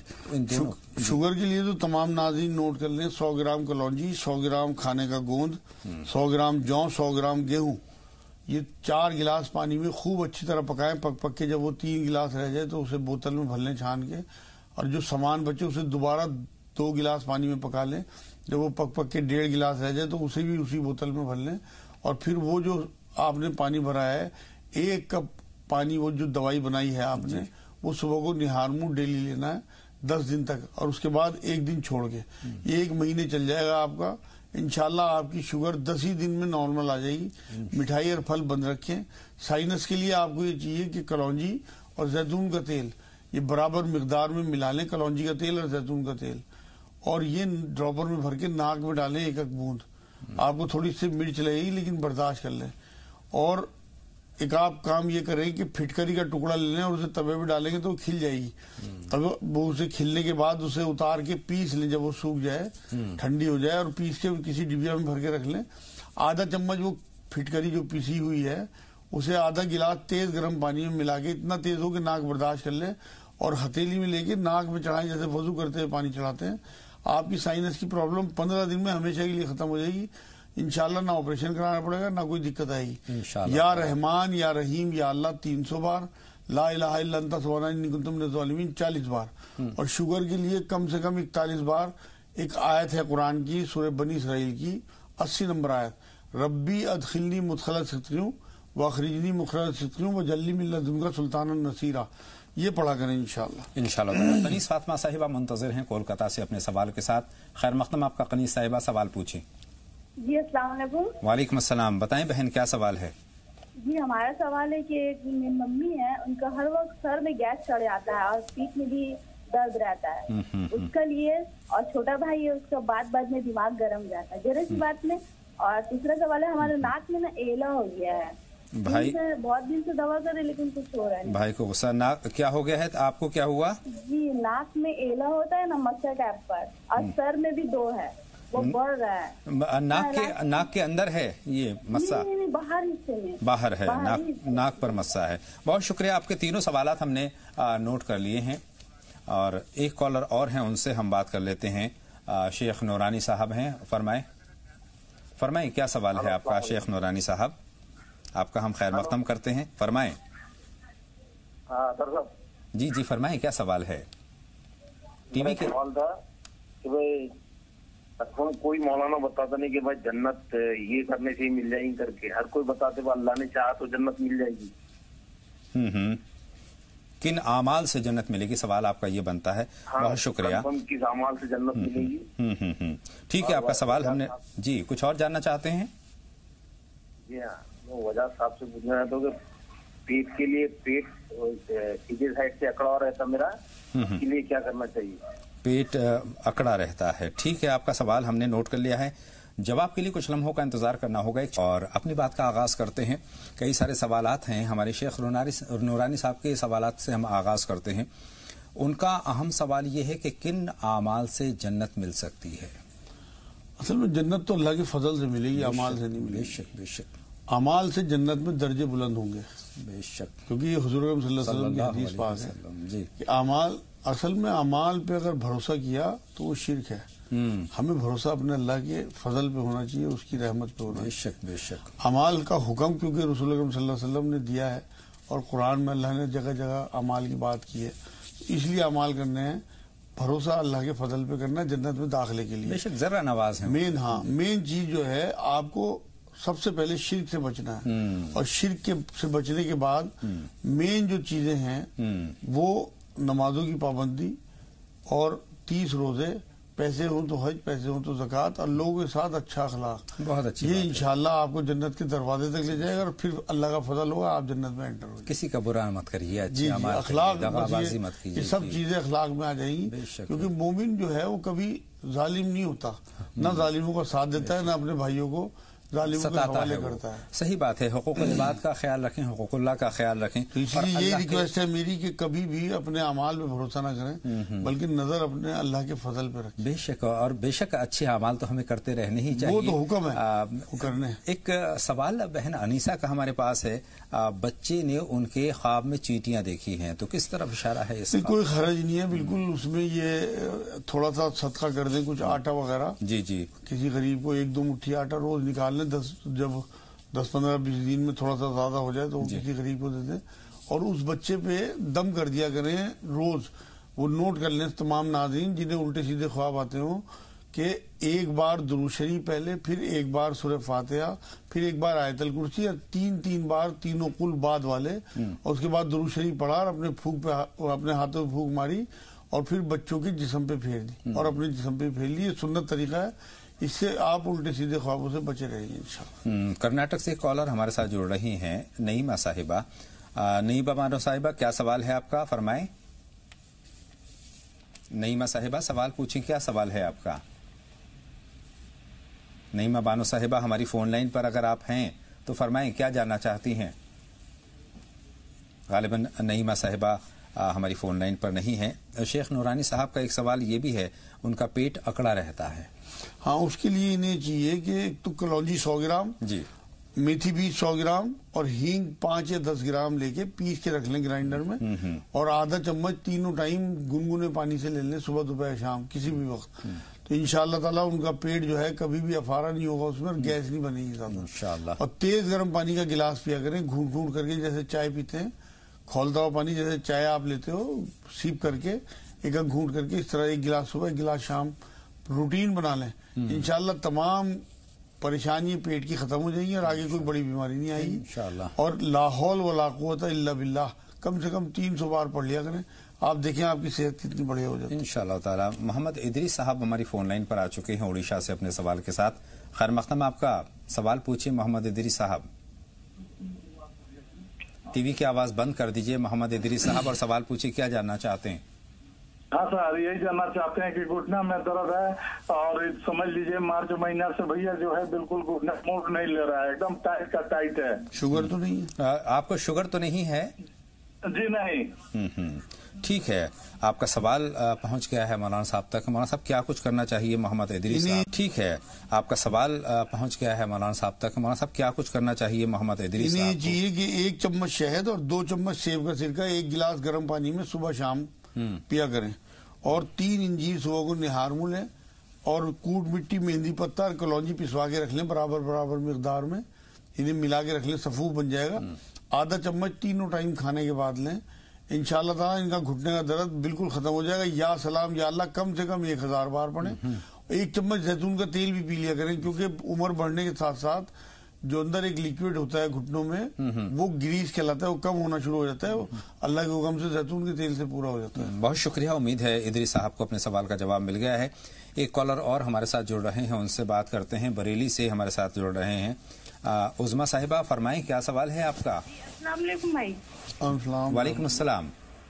شوگر کے لیے تو تمام ناظرین نوٹ کر لیں. 100 گرام کلونجی، 100 گرام کھانے کا گوند، 100 گرام جو، 100 گرام گیہوں، یہ 4 گلاس پانی میں خوب اچھی طرح پکائیں. پک کے جب وہ 3 گلاس رہ جائے تو اسے بوتل میں بھر لیں چھان کے، اور جو سامان بچے اسے دوبارہ 2 گلاس پانی میں پکا لیں. جب وہ پک کے 1.5 گلاس رہ جائے تو اسے بھی اسی بوتل میں بھر لیں. اور پھر وہ جو آپ نے پانی بھرا ہے، 1 کپ پانی، وہ جو دوائی بنائی ہے آپ نے، وہ صبح کو نہار منہ ڈیلی لینا ہے 10 دن تک، اور اس کے بعد 1 دن چھوڑ کے. یہ 1 مہینے چل جائے گا آپ کا. انشاءاللہ آپ کی شوگر 10 ہی دن میں نارمل آ جائے گی. مٹھائی اور پھل بند رکھیں. سائنس کے لیے آپ کو یہ چاہیے کہ کلونجی اور زیتون کا تیل یہ برابر مقدار میں ملا لیں، کلونجی کا تیل اور زیتون کا تیل، اور یہ ڈراپر میں بھر کے ناک میں ڈالیں 1 بوند. آپ کو تھوڑی سی مرچ لگے گی لیکن برداشت کر لیں. اور ایک آپ کام یہ کریں کہ پھٹکری کا ٹکڑا لے لیں اور اسے توے پہ ڈالیں گے تو وہ کھل جائے گی. تب وہ اسے کھلنے کے بعد اسے اتار کے پیس لیں، جب وہ سوکھ جائے، ٹھنڈی ہو جائے، اور پیس کے کسی ڈبیا میں بھر کے رکھ لیں. آدھا چمچ وہ پھٹکری جو پیسی ہوئی ہے اسے آدھا گلاس تیز گرم پانی میں ملا کے، اتنا تیز ہو کہ ناک برداشت کر لیں، اور ہتھیلی میں لے کے ناک میں چڑھائیں جیسے وضو کرتے ہیں پانی چڑھاتے ہیں. آپ کی سائنس کی پرابلم 15 دن میں ہمیشہ کے لیے ختم ہو جائے گی. انشاءاللہ نہ آپریشن کرانا پڑے گا، نہ کوئی دقت آئے گی. یا رحمان، یا رحیم، یا اللہ 300 بار، لا الہ الا انت سبحانک انی کنت من الظالمین 40 بار. اور شوگر کے لیے کم سے کم 41 بار ایک آیت ہے قرآن کی، سورہ بنی اسرائیل کی 80 نمبر آیت، ربی ادخلنی مدخل صدقیوں واخرجنی مخرج صدقیوں وجعلنی من لدنک سلطانا نصیرا. یہ پڑھا کریں انشاءاللہ. قنیس فاطمہ صاحبہ منتظر ہیں کولکتہ سے اپنے سوال کے ساتھ. خیر مقدم آپ کا قنیس صاحبہ، سوال پوچھیں. جی السلام علیکم. وعلیکم السلام. بتائیں بہن کیا سوال ہے؟ جی ہمارا سوال ہے کہ میری ممی ہے، ان کا ہر وقت سر میں گیس چڑھ جاتا ہے اور پیٹ میں بھی درد رہتا ہے اس کے لیے، اور چھوٹا بھائی ہے اس کا بات میں دماغ گرم جاتا ہے ذرا سی بات میں. اور تیسرا سوال ہے ہمارے ناک میں نا ایلا ہو گیا ہے بھائی، بہت دن سے دوا کرے لیکن کچھ ہو رہا ہے. بھائی کو غصہ، ناک کیا ہو گیا ہے؟ آپ کو کیا ہوا؟ جی ناک میں ایلا ہوتا ہے نا مسا ٹیپ پر، اور سر میں بھی 2 ہے، وہ بڑھ رہا ہے. ناک کے اندر ہے یہ مسا؟ نہیں باہر حصے میں، باہر ہے، ناک پر مسا ہے. بہت شکریہ، آپ کے تینوں سوالات ہم نے نوٹ کر لیے ہیں، اور ایک کالر اور ہیں، ان سے ہم بات کر لیتے ہیں. شیخ نورانی صاحب ہیں، فرمائیں کیا سوال ہے آپ کا؟ شیخ نورانی صاحب، آپ کا ہم خیر مقدم کرتے ہیں، فرمائیں. جی فرمائیں کیا سوال ہے؟ ٹی وی کے سوال تھا کہ بھائی کوئی مولانا بتاتا نہیں کہ بھائی جنت یہ کرنے سے ہی مل جائے گی کر کے، ہر کوئی بتاتے بھائی اللہ نے چاہا تو جنت مل جائے گی. کن اعمال سے جنت ملے گی؟ سوال آپ کا یہ بنتا ہے. بہت شکریہ. کس اعمال سے جنت ملے گی؟ ٹھیک ہے، آپ کا سوال ہم نے. جی کچھ اور جاننا چاہتے ہیں؟ جی ہاں، وجہ صاحب سے پوچھنا ہے تو کہ پیٹ کے لیے، پیٹ سیدھے سائڈ سے اکڑا رہتا میرا، اس کے لیے کیا کرنا چاہیے؟ پیٹ اکڑا رہتا ہے. ٹھیک ہے، آپ کا سوال ہم نے نوٹ کر لیا ہے. جواب کے لیے کچھ لمحوں کا انتظار کرنا ہوگا، اور اپنی بات کا آغاز کرتے ہیں. کئی سارے سوالات ہیں ہمارے شیخ نورانی صاحب کے سوالات سے ہم آغاز کرتے ہیں. ان کا اہم سوال یہ ہے کہ کن اعمال سے جنت مل سکتی ہے؟ اصل میں جنت تو اللہ کے فضل سے ملے گی، اعمال سے نہیں ملے گی. بے شک اعمال سے جنت میں درجے بلند ہوں گے، بے شک، کیونکہ یہ حضور صلی اللہ علیہ وسلم کی حدیث پاک ہے کہ اعمال، اصل میں اعمال پہ اگر بھروسہ کیا تو وہ شرک ہے. ہمیں بھروسہ اپنے اللہ کے فضل پہ ہونا چاہیے، اس کی رحمت پہ ہونا چاہیے. بے شک اعمال کا حکم کیونکہ رسول اللہ صلی اللہ علیہ وسلم نے دیا ہے، اور قرآن میں اللہ نے جگہ جگہ اعمال کی بات کی ہے، اس لیے اعمال کرنے ہیں. بھروسہ اللہ کے فضل پہ کرنا ہے جنت میں داخلے کے لیے. بے شک ذرا نواز ہے مین چیز جو ہے، آپ کو سب سے پہلے شرک سے بچنا ہے، اور شرک سے بچنے کے بعد مین جو چیزیں ہیں وہ نمازوں کی پابندی، اور 30 روزے، پیسے ہوں تو حج، پیسے ہوں تو زکوٰۃ، اور لوگوں کے ساتھ اچھا اخلاق. بہت اچھی، یہ انشاءاللہ آپ کو جنت کے دروازے تک لے جائے گا، اور پھر اللہ کا فضل ہوگا، آپ جنت میں انٹر ہوگا. کسی کا برا مت کریے، اخلاق یہ سب چیزیں اخلاق میں آ جائیں گی. کیونکہ مومن جو ہے وہ کبھی ظالم نہیں ہوتا، نہ ظالموں کا ساتھ دیتا ہے، نہ اپنے بھائیوں کو ظالموں کے حوالے کرتا ہے. صحیح بات ہے. حقوق العباد کا خیال رکھیں، حقوق اللہ کا خیال رکھیں. تو اس لیے یہ ریکویسٹ ہے میری کہ کبھی بھی اپنے اعمال پہ بھروسہ نہ کریں، بلکہ نظر اپنے اللہ کے فضل پہ رکھیں. بے شک، اور بے شک اچھے اعمال تو ہمیں کرتے رہنے ہی چاہیے، وہ تو حکم ہے کرنے. ایک سوال بہن انیسا کا ہمارے پاس ہے. بچے نے ان کے خواب میں چیٹیاں دیکھی ہیں، تو کس طرف اشارہ ہے اس کا؟ کوئی حرج نہیں ہے، بالکل اس میں یہ تھوڑا سا صدقہ کر دیں، کچھ آٹا وغیرہ. جی کسی غریب کو 1-2 مٹھی آٹا روز نکال لیں، جب 10-15-20 دن میں تھوڑا سا زیادہ ہو جائے تو کسی غریب کو دے دیں، اور اس بچے پہ دم کر دیا کریں روز. وہ نوٹ کر لیں تمام ناظرین جنہیں الٹے سیدھے خواب آتے ہوں، کہ ایک بار درود شریف پہلے، پھر ایک بار سورہ فاتحہ، پھر ایک بار آیت الکرسی، اور 3 بار تینوں قل بعد والے، اور اس کے بعد درود شریف پڑھا، اور اپنے ہاتھوں پہ پھونک ماری، اور پھر بچوں کے جسم پہ پھیر دی، اور اپنے جسم پہ پھیر لی. یہ سنت طریقہ ہے، اس سے آپ الٹے سیدھے خوابوں سے بچے رہیں گے انشاءاللہ. کرناٹک سے ایک کالر ہمارے ساتھ جڑ رہی ہیں، نعیمہ صاحبہ. نعیمہ بانو صاحبہ، کیا سوال ہے آپ کا؟ فرمائیں. نعیمہ صاحبہ سوال پوچھیں، کیا سوال ہے آپ کا؟ نعیمہ بانو صاحبہ ہماری فون لائن پر اگر آپ ہیں تو فرمائیں، کیا جاننا چاہتی ہیں؟ غالباً نعیمہ صاحبہ ہماری فون لائن پر نہیں ہے. شیخ نورانی صاحب کا ایک سوال یہ بھی ہے، ان کا پیٹ اکڑا رہتا ہے. ہاں، اس کے لیے انہیں چاہیے کہ ایک تو کلونجی 100 گرام، میتھی بیج 100 گرام، اور ہینگ 5 یا 10 گرام لے کے پیس کے رکھ لیں گرائنڈر میں، اور آدھا چمچ تینوں ٹائم گنگنے پانی سے لے لیں، صبح دوپہر شام کسی بھی وقت. تو انشاءاللہ تعالیٰ ان کا پیٹ جو ہے کبھی بھی افارہ نہیں ہوگا اس میں، اور گیس نہیں بنے گی زیادہ انشاءاللہ. اور تیز گرم پانی کا گلاس پیا کریں، گھونٹ گھونٹ کر کے، جیسے چائے پیتے ہیں کھولتا ہوا پانی، جیسے چائے آپ لیتے ہو سیپ کر کے، ایک گھونٹ کر کے، اس طرح 1 گلاس صبح 1 گلاس شام روٹین بنا لیں. انشاءاللہ تمام پریشانی پیٹ کی ختم ہو جائیں گی، اور آگے کوئی بڑی بیماری نہیں آئے گی انشاءاللہ. اور لا حول ولا قوت الا باللہ کم سے کم 300 بار پڑھ لیا کریں، آپ دیکھیں آپ کی صحت کتنی بڑھیا ہو جاتی ہے انشاءاللہ تعالی. محمد ادریس صاحب ہماری فون لائن پر آ چکے ہیں اڑیشہ سے اپنے سوال کے ساتھ. خیر مقدم، آپ کا سوال پوچھیں محمد ادریس صاحب. टीवी की आवाज बंद कर दीजिए। मोहम्मद इदरीस साहब, और सवाल पूछिए, क्या जानना चाहते हैं? हाँ सर, यही जानना चाहते हैं कि घुटना में दर्द है और समझ लीजिए मार्च महीना से भैया जो है बिल्कुल घुटना मूव नहीं ले रहा है, एकदम टाइट का टाइट है। शुगर तो नहीं है? आपको शुगर तो नहीं है? जी नहीं। ठीक है, आपका सवाल पहुंच गया है मौलाना साहब तक। मौलाना साहब, क्या कुछ करना चाहिए मोहम्मद इदरीस साहब? ठीक है, आपका सवाल पहुंच गया है मौलाना साहब तक। मौलाना साहब, क्या कुछ करना चाहिए मोहम्मद इदरीस साहब? इन्हें चाहिए कि 1 चम्मच शहद और 2 चम्मच सेब का सिरका 1 गिलास गर्म पानी में सुबह शाम पिया करें, और 3 इंजीर सुबह को निहार मुँह लें, और कूट मिट्टी, मेहंदी पत्ता और कलौंजी पिसवा के रख लें बराबर बराबर मिकदार में। इन्हें मिला के रख लें, सफूफ बन जाएगा। आधा चम्मच तीनों टाइम खाने के बाद लें। इंशाअल्लाह ताला इनका घुटने का दर्द बिल्कुल खत्म हो जाएगा। या सलाम या अल्लाह कम से कम 1000 बार पढ़ें। 1 चम्मच जैतून का तेल भी पी लिया करें, क्योंकि उम्र बढ़ने के साथ साथ जो अंदर एक लिक्विड होता है घुटनों में, वो ग्रीस कहलाता है, वो कम होना शुरू हो जाता है। वो अल्लाह के हुक्म से जैतून के तेल से पूरा हो जाता है। बहुत शुक्रिया। उम्मीद है इदरीस साहब को अपने सवाल का जवाब मिल गया है। एक कॉलर और हमारे साथ जुड़ रहे हैं, उनसे बात करते हैं। बरेली से हमारे साथ जुड़ रहे हैं उज़मा साहिबा, फरमाएं, क्या सवाल है आपका? अस्सलाम वालेकुम भाई। वालेकुम अस्सलाम।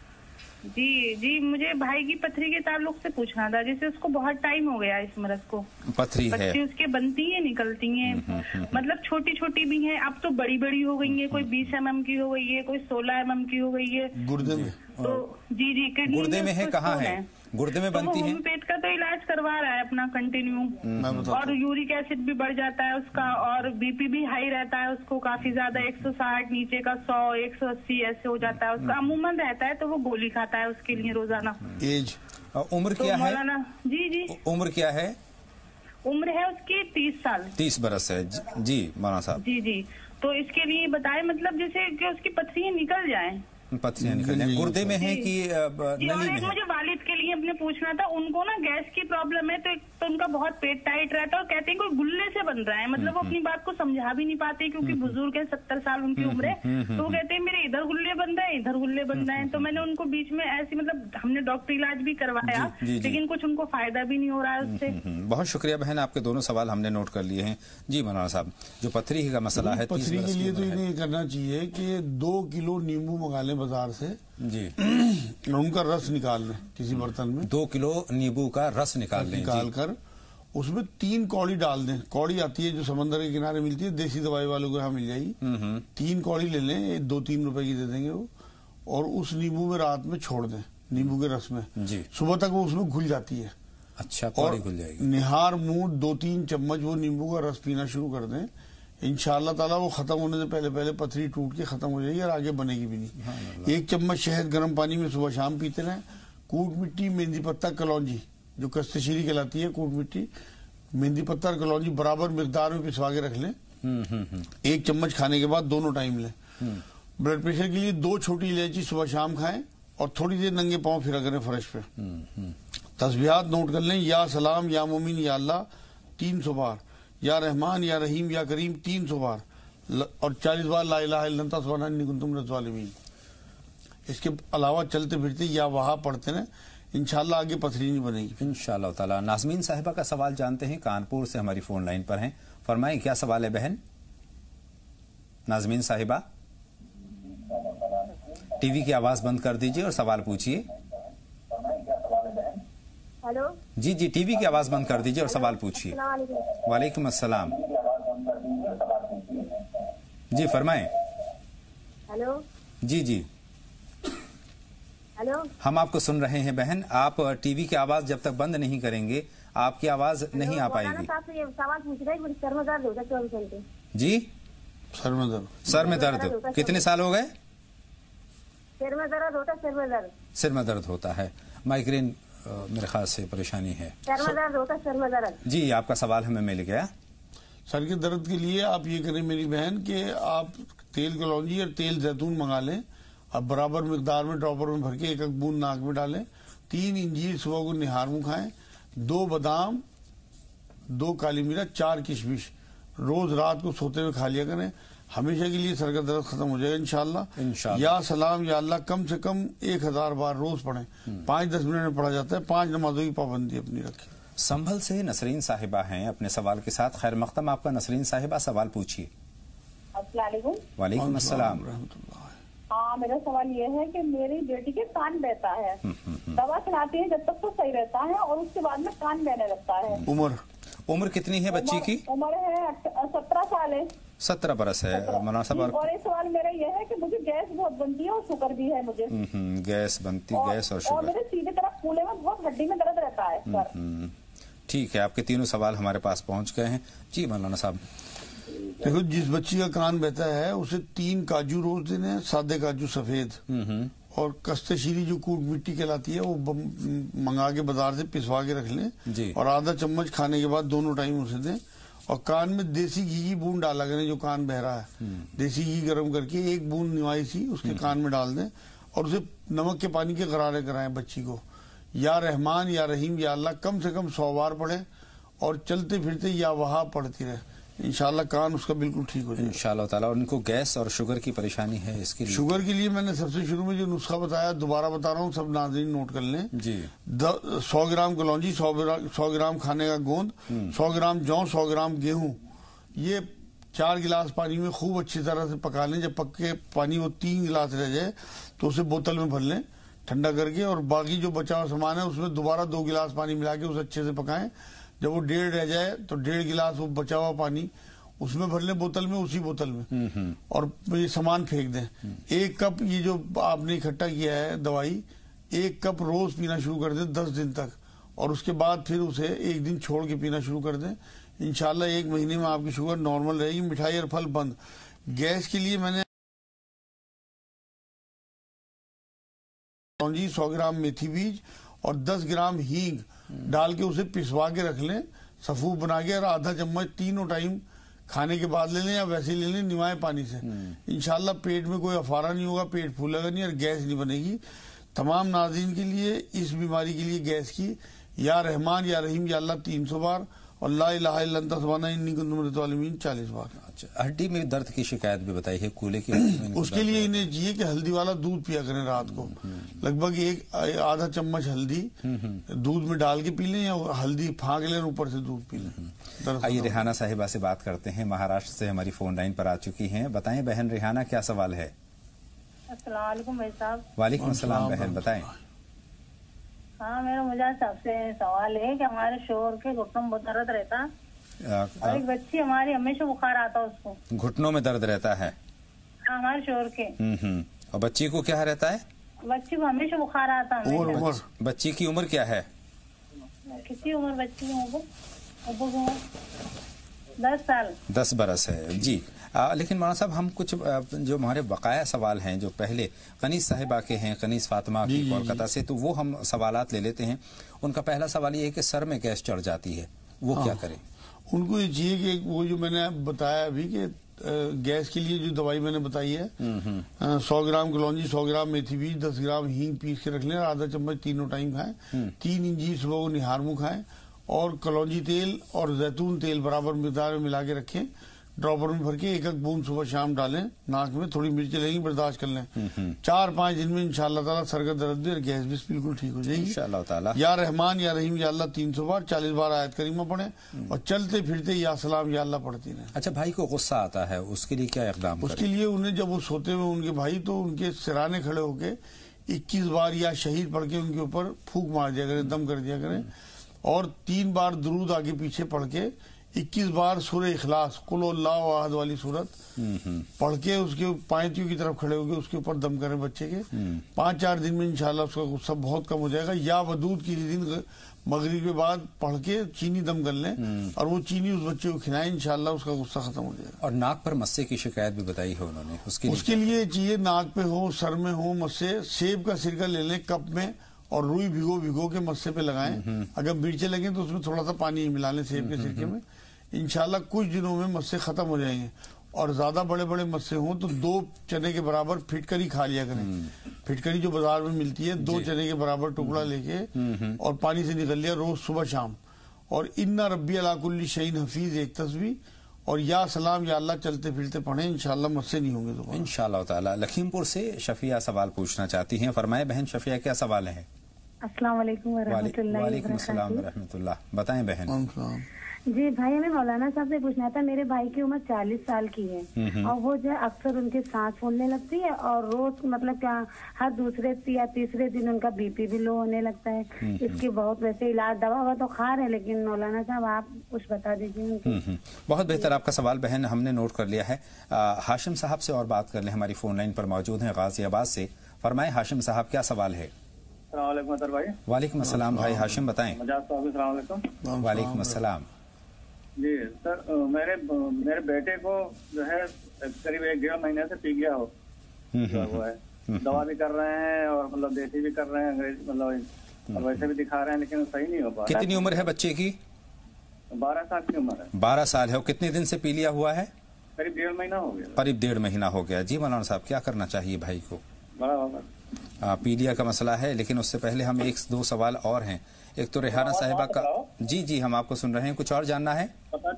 जी, मुझे भाई की पथरी के ताल्लुक से पूछना था। जैसे उसको बहुत टाइम हो गया इस मरज को, पथरी है, उसके बनती है, निकलती हैं, मतलब छोटी छोटी भी हैं, अब तो बड़ी बड़ी हो गई है। कोई 20 mm की हो गई है, कोई 16 mm की हो गई है। गुर्दे में? तो जी किडनी गुर्दे में है, कहाँ है? गुर्दे में बनती है? पेट का तो इलाज करवा रहा है अपना कंटिन्यू, और यूरिक एसिड भी बढ़ जाता है उसका, और बीपी भी हाई रहता है उसको काफी ज्यादा, 160, नीचे का 100, 180 ऐसे हो जाता है उसका। अमूमन रहता है तो वो गोली खाता है उसके लिए रोजाना। एज? उम्र क्या है? जी उम्र क्या है? उम्र है उसकी 30 साल। 30 बरस है जी मौलाना साहब। जी, तो इसके लिए बताए, मतलब जैसे कि उसकी पथरियाँ निकल जाए। पथरियाँ निकल जाए, गुर्दे में है कि नली में है? मुझे वालिद के लिए अपने पूछना था, उनको ना गैस की प्रॉब्लम है, तो उनका बहुत पेट टाइट रहता है, और कहते हैं कोई गुल्ले से बन रहा है। मतलब वो अपनी बात को समझा भी नहीं पाते, क्योंकि बुजुर्ग है, 70 साल उनकी उम्र है। तो वो कहते हैं मेरे इधर गुल्ले बन रहे हैं, इधर गुल्ले बन रहे हैं। तो मैंने उनको बीच में ऐसी, मतलब हमने डॉक्टर इलाज भी करवाया, लेकिन कुछ उनको फायदा भी नहीं हो रहा है उससे। बहुत शुक्रिया बहन, आपके दोनों सवाल हमने नोट कर लिए हैं। जी मौलाना साहब, जो पथरी का मसला है, पथरी के लिए तो इन्हें करना चाहिए कि 2 किलो नींबू मंगा लें बाजार से जी, उनका रस निकाल लें किसी बर्तन में। 2 किलो नींबू का रस निकाल कर उसमें 3 कौड़ी डाल दें। कौड़ी आती है जो समंदर के किनारे मिलती है, देसी दवाई वालों को यहाँ मिल जाएगी। 3 कौड़ी ले लें, 2-3 रुपए की दे देंगे वो, और उस नींबू में रात में छोड़ दें, नींबू के रस में जी। सुबह तक वो उसमें घुल जाती है। अच्छा, कौड़ी घुल जाएगी। निहार मुंह 2-3 चम्मच वो नींबू का रस पीना शुरू कर दें। इंशाअल्लाह ताला वो खत्म होने से पहले पथरी टूट के खत्म हो जाएगी और आगे बनेगी भी नहीं। 1 चम्मच शहद गर्म पानी में सुबह शाम पीते रहें। कूट मिट्टी, मेहंदी पत्ता, कलौंजी, जो कस्तशीरी कहलाती है, कूट मिट्टी, मेहंदी पत्ता और कलौंजी बराबर मिकदार में पिसवा के रख लें। 1 चम्मच खाने के बाद दोनों टाइम लें। ब्लड प्रेशर के लिए 2 छोटी इलायची सुबह शाम खाएं, और थोड़ी देर नंगे पाँव फिरा करें फर्श पे। तस्बीहात नोट कर लें, या सलाम या मोमिन या अल्लाह 300 बार, या रहमान या रहीम या करीम 300 बार, और 40 बार ला इलाहा इल्लल्लाह सुब्हानल्लाह इन्नी कुन्तु मिनज़ ज़ालिमीन। इसके अलावा चलते फिरते या वहाँ पढ़ते रहें, इंशाल्लाह आगे पथरी नहीं बनेगी इंशाल्लाह ताला। नाज़मीन साहिबा का सवाल जानते हैं, कानपुर से हमारी फोन लाइन पर हैं। फरमाएं, क्या सवाल है बहन? नाज़मीन साहिबा, टीवी की आवाज बंद कर दीजिए और सवाल पूछिए। हेलो जी, टीवी की आवाज बंद कर दीजिए और सवाल पूछिए। वालेकुम अस्सलाम जी, फरमाएं। हेलो जी, हेलो, हम आपको सुन रहे हैं बहन। आप टीवी की आवाज जब तक बंद नहीं करेंगे आपकी आवाज नहीं आ पाएगी। सवाल पूछ रहे हैं, सर में दर्द होता है 24 घंटे। जी, सर में दर्द कितने साल हो गए? सिर में दर्द होता है, सिर में दर्द होता है, माइग्रेन मेरे ख्याल से परेशानी है। सर में दर्द होता है, सिर में दर्द। जी, आपका सवाल हमें मिल गया। सर के दर्द के लिए आप ये करें मेरी बहन कि आप तेल कलौंजी और तेल जैतून मंगा लें, अब बराबर मिकदार में ड्रॉपर में भर के 1 बूंद नाक में डालें। 3 इंजीर सुबह को निहार मुँह खाएं। 2 बादाम, 2 काली मिर्च, 4 किशमिश रोज रात को सोते हुए खा लिया करें। हमेशा के लिए सर का दर्द खत्म हो जाएगा इंशाल्लाह। या सलाम या अल्लाह कम से कम 1000 बार रोज पढ़ें। 5-10 मिनट में पढ़ा जाता है। 5 नमाजों की पाबंदी अपनी रखें। संभल से नसरीन साहिबा हैं अपने सवाल के साथ। खैर मकदम आपका नसरीन साहिबा, सवाल पूछिए। अस्सलाम वालेकुम। वालेकुम अस्सलाम। हाँ, मेरा सवाल ये है कि मेरी बेटी के कान बहता है, दवा खिलाती है जब तक तो सही रहता है और उसके बाद में कान बहने लगता है। उम्र कितनी है बच्ची की? उम्र है 17 साल है। 17 बरस है मौलाना साहब। और एक सवाल मेरा ये है कि मुझे गैस बहुत बनती है और शुगर भी है मुझे। गैस गैस और शुगर। और मेरे सीधे तरफ फूले में बहुत हड्डी में दर्द रहता है सर। ठीक है, आपके तीनों सवाल हमारे पास पहुंच गए हैं। जी मौलाना साहब। देखो, जिस बच्ची का कान बहता है उसे 3 काजू रोज देने हैं, सादे काजू सफेद, और कस्तशीरी जो कूट मिट्टी कहलाती है वो मंगा के बाजार से पिसवा के रख लें, और आधा चम्मच खाने के बाद दोनों टाइम उसे दें। और कान में देसी घी की बूंद डाला करें, जो कान बह रहा है देसी घी गर्म करके 1 बूंद निवाई सी उसके कान में डाल दें, और उसे नमक के पानी के गरारे कराएं बच्ची को। या रहमान या रहीम या अल्लाह कम से कम 100 बार पढ़े, और चलते फिरते या वहा पढ़ती रहे। इंशाल्लाह कान उसका बिल्कुल ठीक हो जाएगा इंशाल्लाह ताला। और उनको गैस और शुगर की परेशानी है, इसके लिए शुगर के लिए मैंने सबसे शुरू में जो नुस्खा बताया दोबारा बता रहा हूँ, सब नाज़रीन नोट कर लें जी। 100 ग्राम कलौंजी, 100 ग्राम खाने का गोंद, 100 ग्राम जौ, 100 ग्राम गेहूं, ये 4 गिलास पानी में खूब अच्छी तरह से पका लें। जब पक के पानी वो 3 गिलास रह जाए तो उसे बोतल में भर लें ठंडा करके, और बाकी जो बचा हुआ सामान है उसमें दोबारा 2 गिलास पानी मिला के उसे अच्छे से पकाएं। जब वो 1.5 रह जाए तो 1.5 गिलास वो बचा हुआ पानी उसमें भर लें बोतल में, उसी बोतल में, और ये सामान फेंक दें। 1 कप ये जो आपने इकट्ठा किया है दवाई, 1 कप रोज पीना शुरू कर दें 10 दिन तक, और उसके बाद फिर उसे 1 दिन छोड़ के पीना शुरू कर दें। इंशाल्लाह 1 महीने में आपकी शुगर नॉर्मल रहेगी। मिठाई और फल बंद। गैस के लिए मैंने 100 ग्राम मेथी बीज और 10 ग्राम हींग डाल के उसे पिसवा के रख लें सफूफ बना के, और आधा चम्मच तीनों टाइम खाने के बाद ले लें या वैसे ले लें निवाए पानी से। इंशाल्लाह पेट में कोई अफारा नहीं होगा, पेट फूलेगा नहीं और गैस नहीं बनेगी। तमाम नाज़रीन के लिए इस बीमारी के लिए गैस की या रहमान या रहीम या अल्लाह 300 बार और ला इलाहा इल्ला अंता सुब्हानक इन्नी कुन्तु मिनज़ ज़ालिमीन 40 बार। अच्छा, हड्डी में दर्द की शिकायत भी बताई है, कूले की उसके लिए इन्हें चाहिए कि हल्दी वाला दूध पिया करें रात को। लगभग आधा चम्मच हल्दी दूध में डाल के पी लें, या हल्दी फाँक लें ऊपर से दूध पी लें। आइए रेहाना साहिबा से बात करते हैं, महाराष्ट्र से हमारी फोन लाइन पर आ चुकी हैं। बताएं बहन रेहाना, क्या सवाल है? अस्सलाम वालेकुम भाई साहब। वालेकुम अस्सलाम बहन, बताएं। हाँ, मेरा मुझे सबसे सवाल है कि हमारे शोहर के घुटनों में बहुत दर्द रहता, और एक बच्ची हमारी हमेशा बुखार आता उसको। घुटनों में दर्द रहता है? हाँ, हमारे शोहर के। और बच्ची को क्या रहता है? बच्ची को हमेशा बुखार आता है। बच्ची की उम्र क्या है? कितनी उम्र बच्ची की उम्र? 10 साल। 10 बरस है जी। लेकिन मौलाना साहब, हम कुछ जो हमारे बकाया सवाल हैं जो पहले कनीस साहिबा के हैं, कनीस फातिमा की कोलकाता से, तो वो हम सवालात ले लेते हैं। उनका पहला सवाल ये है कि सर में गैस चढ़ जाती है, वो क्या करें? उनको ये चाहिए कि वो जो मैंने बताया अभी कि गैस के लिए जो दवाई मैंने बताई है 100 ग्राम कलौंजी, 100 ग्राम मेथी बीज, 10 ग्राम हींग पीस के रख लें, आधा चम्मच तीनों टाइम खाएं। 3 इंजीर सुबह को निहार मुंह खाएं, और कलौंजी तेल और जैतून तेल बराबर मिकदार में मिला के रखें, ड्रॉपर में भर के 1-1 बूंद सुबह शाम डालें नाक में, थोड़ी मिर्च लगेंगी बर्दाश्त कर लें। 4-5 दिन में इंशाल्लाह ताला सर का दर्द भी और गैस भी बिल्कुल ठीक हो जाएगी इंशाल्लाह ताला। या रहमान या रहीम या अल्लाह 300 बार 40 बार आयत करीमा पढ़े, और चलते फिरते या सलाम या अल्लाह पढ़ती रहे। अच्छा, भाई को गुस्सा आता है, उसके लिए क्या इक़दाम करें? उसके लिए उन्हें जब वो सोते हुए उनके भाई, तो उनके सिराने खड़े होके 21 बार या शहीद पढ़ के उनके ऊपर फूंक मार दिया करें, दम कर दिया करें, और 3 बार दुरूद आगे पीछे पढ़ के 21 बार सूरह इखलास कुल अल्लाहु अहद वाली सूरत पढ़ के उसके पायतियों की तरफ खड़े होकर उसके ऊपर दम करें बच्चे के। 5-4 दिन में इंशाल्लाह उसका गुस्सा बहुत कम हो जाएगा। या वदूद किसी दिन मगरिब के बाद पढ़ के चीनी दम कर लें, और वो चीनी उस बच्चे को खिलाएं, इंशाल्लाह उसका गुस्सा खत्म हो जाएगा। और नाक पर मस्से की शिकायत भी बताई है उन्होंने, उसके लिए चाहिए नाक पे हो, सर में हो मस्से, सेब का सिरका ले लें कप में, और रुई भिगो के मस्से पे लगाएं। अगर मिर्चे लगे तो उसमें थोड़ा सा पानी मिला लें सेब के सिरके में, इंशाल्लाह कुछ दिनों में मस्से खत्म हो जाएंगे। और ज्यादा बड़े बड़े मस्से हों तो 2 चने के बराबर फिटकरी खा लिया करें। फिटकरी जो बाजार में मिलती है, 2 चने के बराबर टुकड़ा लेके और पानी से निकल लिया रोज सुबह शाम, और इन्ना रब्बी अला कुल्ली शैइन हफीज 1 तस्बीह, और या सलाम या अल्लाह चलते फिरते पढ़े, इंशाल्लाह मस्से नहीं होंगे दोबारा इंशाल्लाह ताला। लखीमपुर से शफिया सवाल पूछना चाहती हैं, फरमाए बहन शफिया, क्या सवाल है? अस्सलाम वालेकुम व रहमतुल्लाहि व वालेकुम अस्सलाम व रहमतुल्लाह। बताएं बहन। جی بھائی ہمیں مولانا صاحب سے پوچھنا تھا. میرے بھائی کی عمر 40 سال کی ہے اور وہ جو ہے اکثر ان کے سانس پھولنے لگتی ہے اور روز مطلب کیا ہر دوسرے یا تیسرے دن ان کا بی پی بھی لو ہونے لگتا ہے. اس کی بہت ویسے علاج دوا ہوا تو کھا رہے لیکن مولانا صاحب آپ کچھ بتا دیجیے. بہت بہتر آپ کا سوال بہن ہم نے نوٹ کر لیا ہے. ہاشم صاحب سے اور بات کر لیں, ہماری فون لائن پر موجود ہیں غازی آباد سے. فرمائیں ہاشم صاحب کیا سوال ہے؟ السلام علیکم اطہر بھائی. وعلیکم السلام بھائی ہاشم بتائیں. مجاز صاحب السلام علیکم. وعلیکم السلام. جی سر میرے بیٹے کو جو ہے قریب 1.5 مہینے سے پی گیا ہوا ہے. دوا بھی کر رہے ہیں اور مطلب دیسی بھی کر رہے ہیں, انگریزی مطلب ویسے بھی دکھا رہے ہیں لیکن صحیح نہیں ہو پا رہا. کتنی عمر ہے بچے کی؟ 12 سال کی عمر ہے. 12 سال ہے. اور کتنے دن سے پی لیا ہوا ہے؟ قریب 1.5 مہینہ ہو گیا. قریب 1.5 مہینہ ہو گیا. جی مولانا صاحب کیا کرنا چاہیے بھائی کو؟ بڑا پیلیا کا مسئلہ ہے لیکن اس سے پہلے ہم 1-2 سوال اور ہیں. ایک تو ریحانہ صاحبہ کا. جی ہم آپ کو سن رہے ہیں, کچھ اور جاننا ہے؟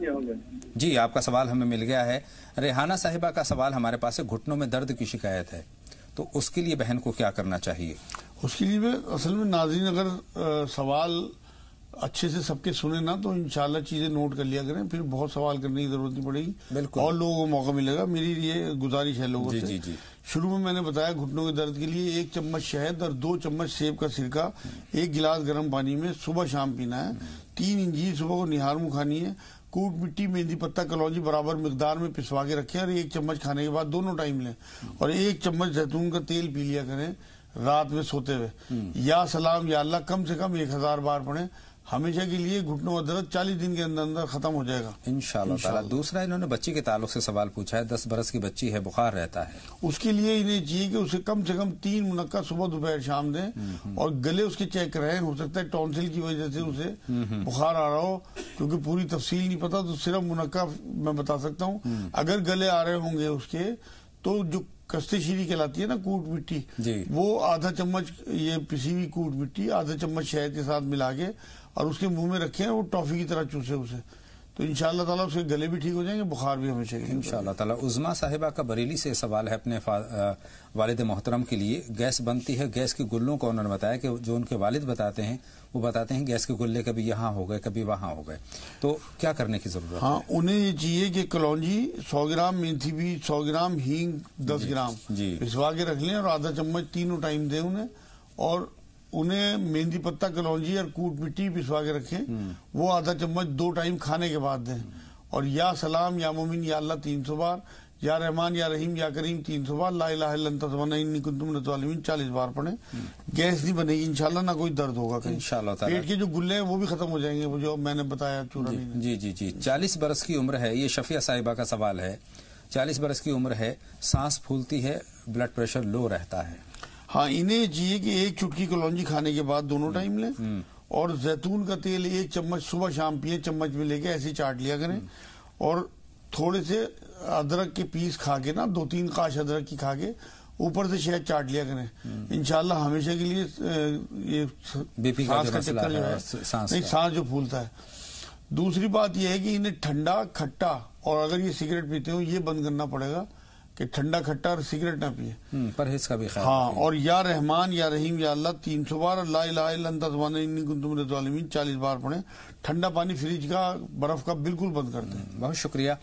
جی آپ کا سوال ہمیں مل گیا ہے. ریحانہ صاحبہ کا سوال ہمارے پاس ہے, گھٹنوں میں درد کی شکایت ہے, تو اس کے لیے بہن کو کیا کرنا چاہیے؟ اس کے لیے اصل میں ناظرین اگر سوال اچھے سے سب کے سنے نا تو انشاءاللہ چیزیں نوٹ کر لیا کریں, پھر بہت سوال کرنے کی ضرورت نہیں پڑے گی. بالکل, اور لوگوں کو موقع ملے گا. میری یہ گزارش ہے لوگوں سے. جی شروع میں نے بتایا گھٹنوں کے درد کے لیے 1 چمچ شہد اور 2 چمچ سیب کا سرکہ 1 گلاس گرم پانی میں صبح شام پینا ہے. 3 انجیر صبح کو نہار منہ کھانی ہے. کوٹ مٹی مہندی پتہ کلونجی برابر مقدار میں پسوا کے رکھیں اور 1 چمچ کھانے کے بعد دونوں ٹائم لیں, اور 1 چمچ زیتون کا تیل پی لیا کریں رات میں سوتے ہوئے. یا سلام یا اللہ کم سے کم 1000 بار پڑھیں. ہمیشہ کے لیے گھٹنوں کا درد 40 دن کے اندر ختم ہو جائے گا انشاءاللہ تعالی. دوسرا انہوں نے بچی کے تعلق سے سوال پوچھا ہے. 10 برس کی بچی ہے, بخار رہتا ہے. اس کے لیے انہیں چاہیے کہ اسے کم سے کم 3 منقع صبح دوپہر شام دیں, اور گلے اس کے چیک کرائیں. ہو سکتا ہے ٹونسل کی وجہ سے اسے بخار آ رہا ہو, کیونکہ پوری تفصیل نہیں پتا, تو صرف منقع میں بتا سکتا ہوں. اگر گلے آ رہے ہوں گے اس کے, تو جو کستے شیری کہلاتی ہے نا کوٹ مٹی, وہ آدھا چمچ یہ پسی ہوئی کوٹ مٹی آدھا چمچ شہد کے ساتھ ملا کے اور اس کے منہ میں رکھیں, وہ ٹافی کی طرح چوسے اسے, تو انشاءاللہ تعالیٰ اس کے گلے بھی ٹھیک ہو جائیں گے, بخار بھی ہمیشہ انشاءاللہ تعالیٰ. عظما صاحبہ کا بریلی سے سوال ہے اپنے والد محترم کے لیے. گیس بنتی ہے, گیس کے گلوں کو انہوں نے بتایا کہ جو ان کے والد بتاتے ہیں وہ بتاتے ہیں گیس کے گلے کبھی یہاں ہو گئے کبھی وہاں ہو گئے, تو کیا کرنے کی ضرورت ہے؟ ہاں انہیں یہ چاہیے کہ کلونجی 100 گرام, مینتھی بھی 100 گرام, ہینگ 10 گرام پسوا کے رکھ لیں اور آدھا چمچ تینوں ٹائم دیں انہیں, اور انہیں مہندی پتہ کلونجی اور کوٹ مٹی پسوا کے رکھیں, وہ آدھا چمچ 2 ٹائم کھانے کے بعد دیں. اور یا سلام یا مومن یا اللہ 300 بار, یا رحمان یا رحیم یا کریم 300 بار, لا الہ الا انت سبحانک انی کنت من الظالمین 40 بار پڑھیں. گیس نہیں بنے گی انشاءاللہ, نہ کوئی درد ہوگا انشاءاللہ تعالی. پیٹ کے جو گلے ہیں وہ بھی ختم ہو جائیں گے, وہ جو میں نے بتایا چورا. جی 40 برس کی عمر ہے, یہ شفیہ صاحبہ کا سوال ہے. 40 برس کی عمر ہے, سانس پھولتی ہے, بلڈ پریشر لو رہتا ہے. ہاں انہیں چاہیے کہ 1 چٹکی کلونجی کھانے کے بعد دونوں ٹائم لیں, اور زیتون کا تیل 1 چمچ صبح شام پیئیں, چمچ میں لے کے ایسے چاٹ لیا کریں, اور تھوڑے سے ادرک کے پیس کھا کے نا 2-3 قاش ادرک کی کھا کے اوپر سے شہد چاٹ لیا کریں. انشاءاللہ ہمیشہ کے لیے یہ سانس کا چکر جو ہے, سانس جو پھولتا ہے. دوسری بات یہ ہے کہ انہیں ٹھنڈا کھٹا, اور اگر یہ سگریٹ پیتے ہوں یہ بند کرنا پڑے گا کہ ٹھنڈا کھٹا اور سگریٹ نہ پیے, پرہیز کا بھی خیال. ہاں, اور یا رحمان یا رحیم یا اللہ 300 بار, لا الہ الا انت سبحانک انی کنت من الظالمین 40 بار پڑھیں. ٹھنڈا پانی فریج کا برف کا بالکل بند کر دیں. بہت شکریہ.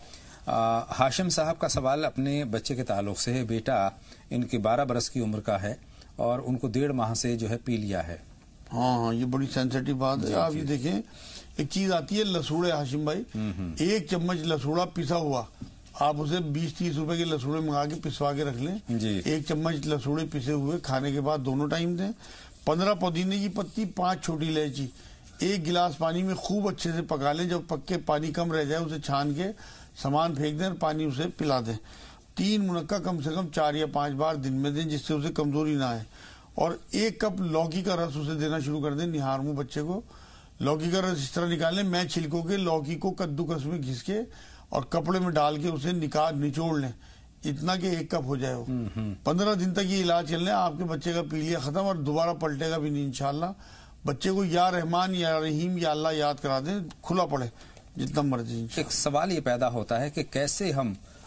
ہاشم صاحب کا سوال اپنے بچے کے تعلق سے ہے. بیٹا ان کی 12 برس کی عمر کا ہے اور ان کو 1.5 ماہ سے جو ہے پی لیا ہے. ہاں یہ بڑی سینسیٹیو بات ہے. آپ یہ دیکھیں ایک چیز آتی ہے لسوڑے, ہاشم بھائی 1 چمچ لسوڑا پسا ہوا, آپ اسے 20-30 روپے کے لسوڑے منگا کے پسوا کے رکھ لیں. 1 چمچ لسوڑے پسے ہوئے کھانے کے بعد دونوں ٹائم دیں. 15 پودینے کی پتی, 5 چھوٹی الائچی 1 گلاس پانی میں خوب اچھے سے پکا لیں. جب پک کے پانی کم رہ جائے اسے چھان کے سامان پھینک دیں اور پانی اسے پلا دیں. 3 منقع کم سے کم 4 یا 5 بار دن میں دیں, جس سے اسے کمزوری نہ آئے. اور 1 کپ لوکی کا رس اسے دینا شروع کر دیں نہار منہ بچے کو. لوکی کا رس اس طرح نکالیں, میں چھلکوں کے لوکی کو کدو کس میں گھس کے اور کپڑے میں ڈال کے اسے نچوڑ لیں, اتنا کہ 1 کپ ہو جائے ہو. 15 دن تک یہ علاج چل رہے ہیں, آپ کے بچے کا پیلیا ختم اور دوبارہ پلٹے گا بھی نہیں انشاءاللہ. بچے کو یا رحمان یا رحیم یا اللہ یاد کرا دیں, کھلا پڑے جتنا مرضی. ایک سوال یہ پیدا ہوتا ہے کہ کیسے ہم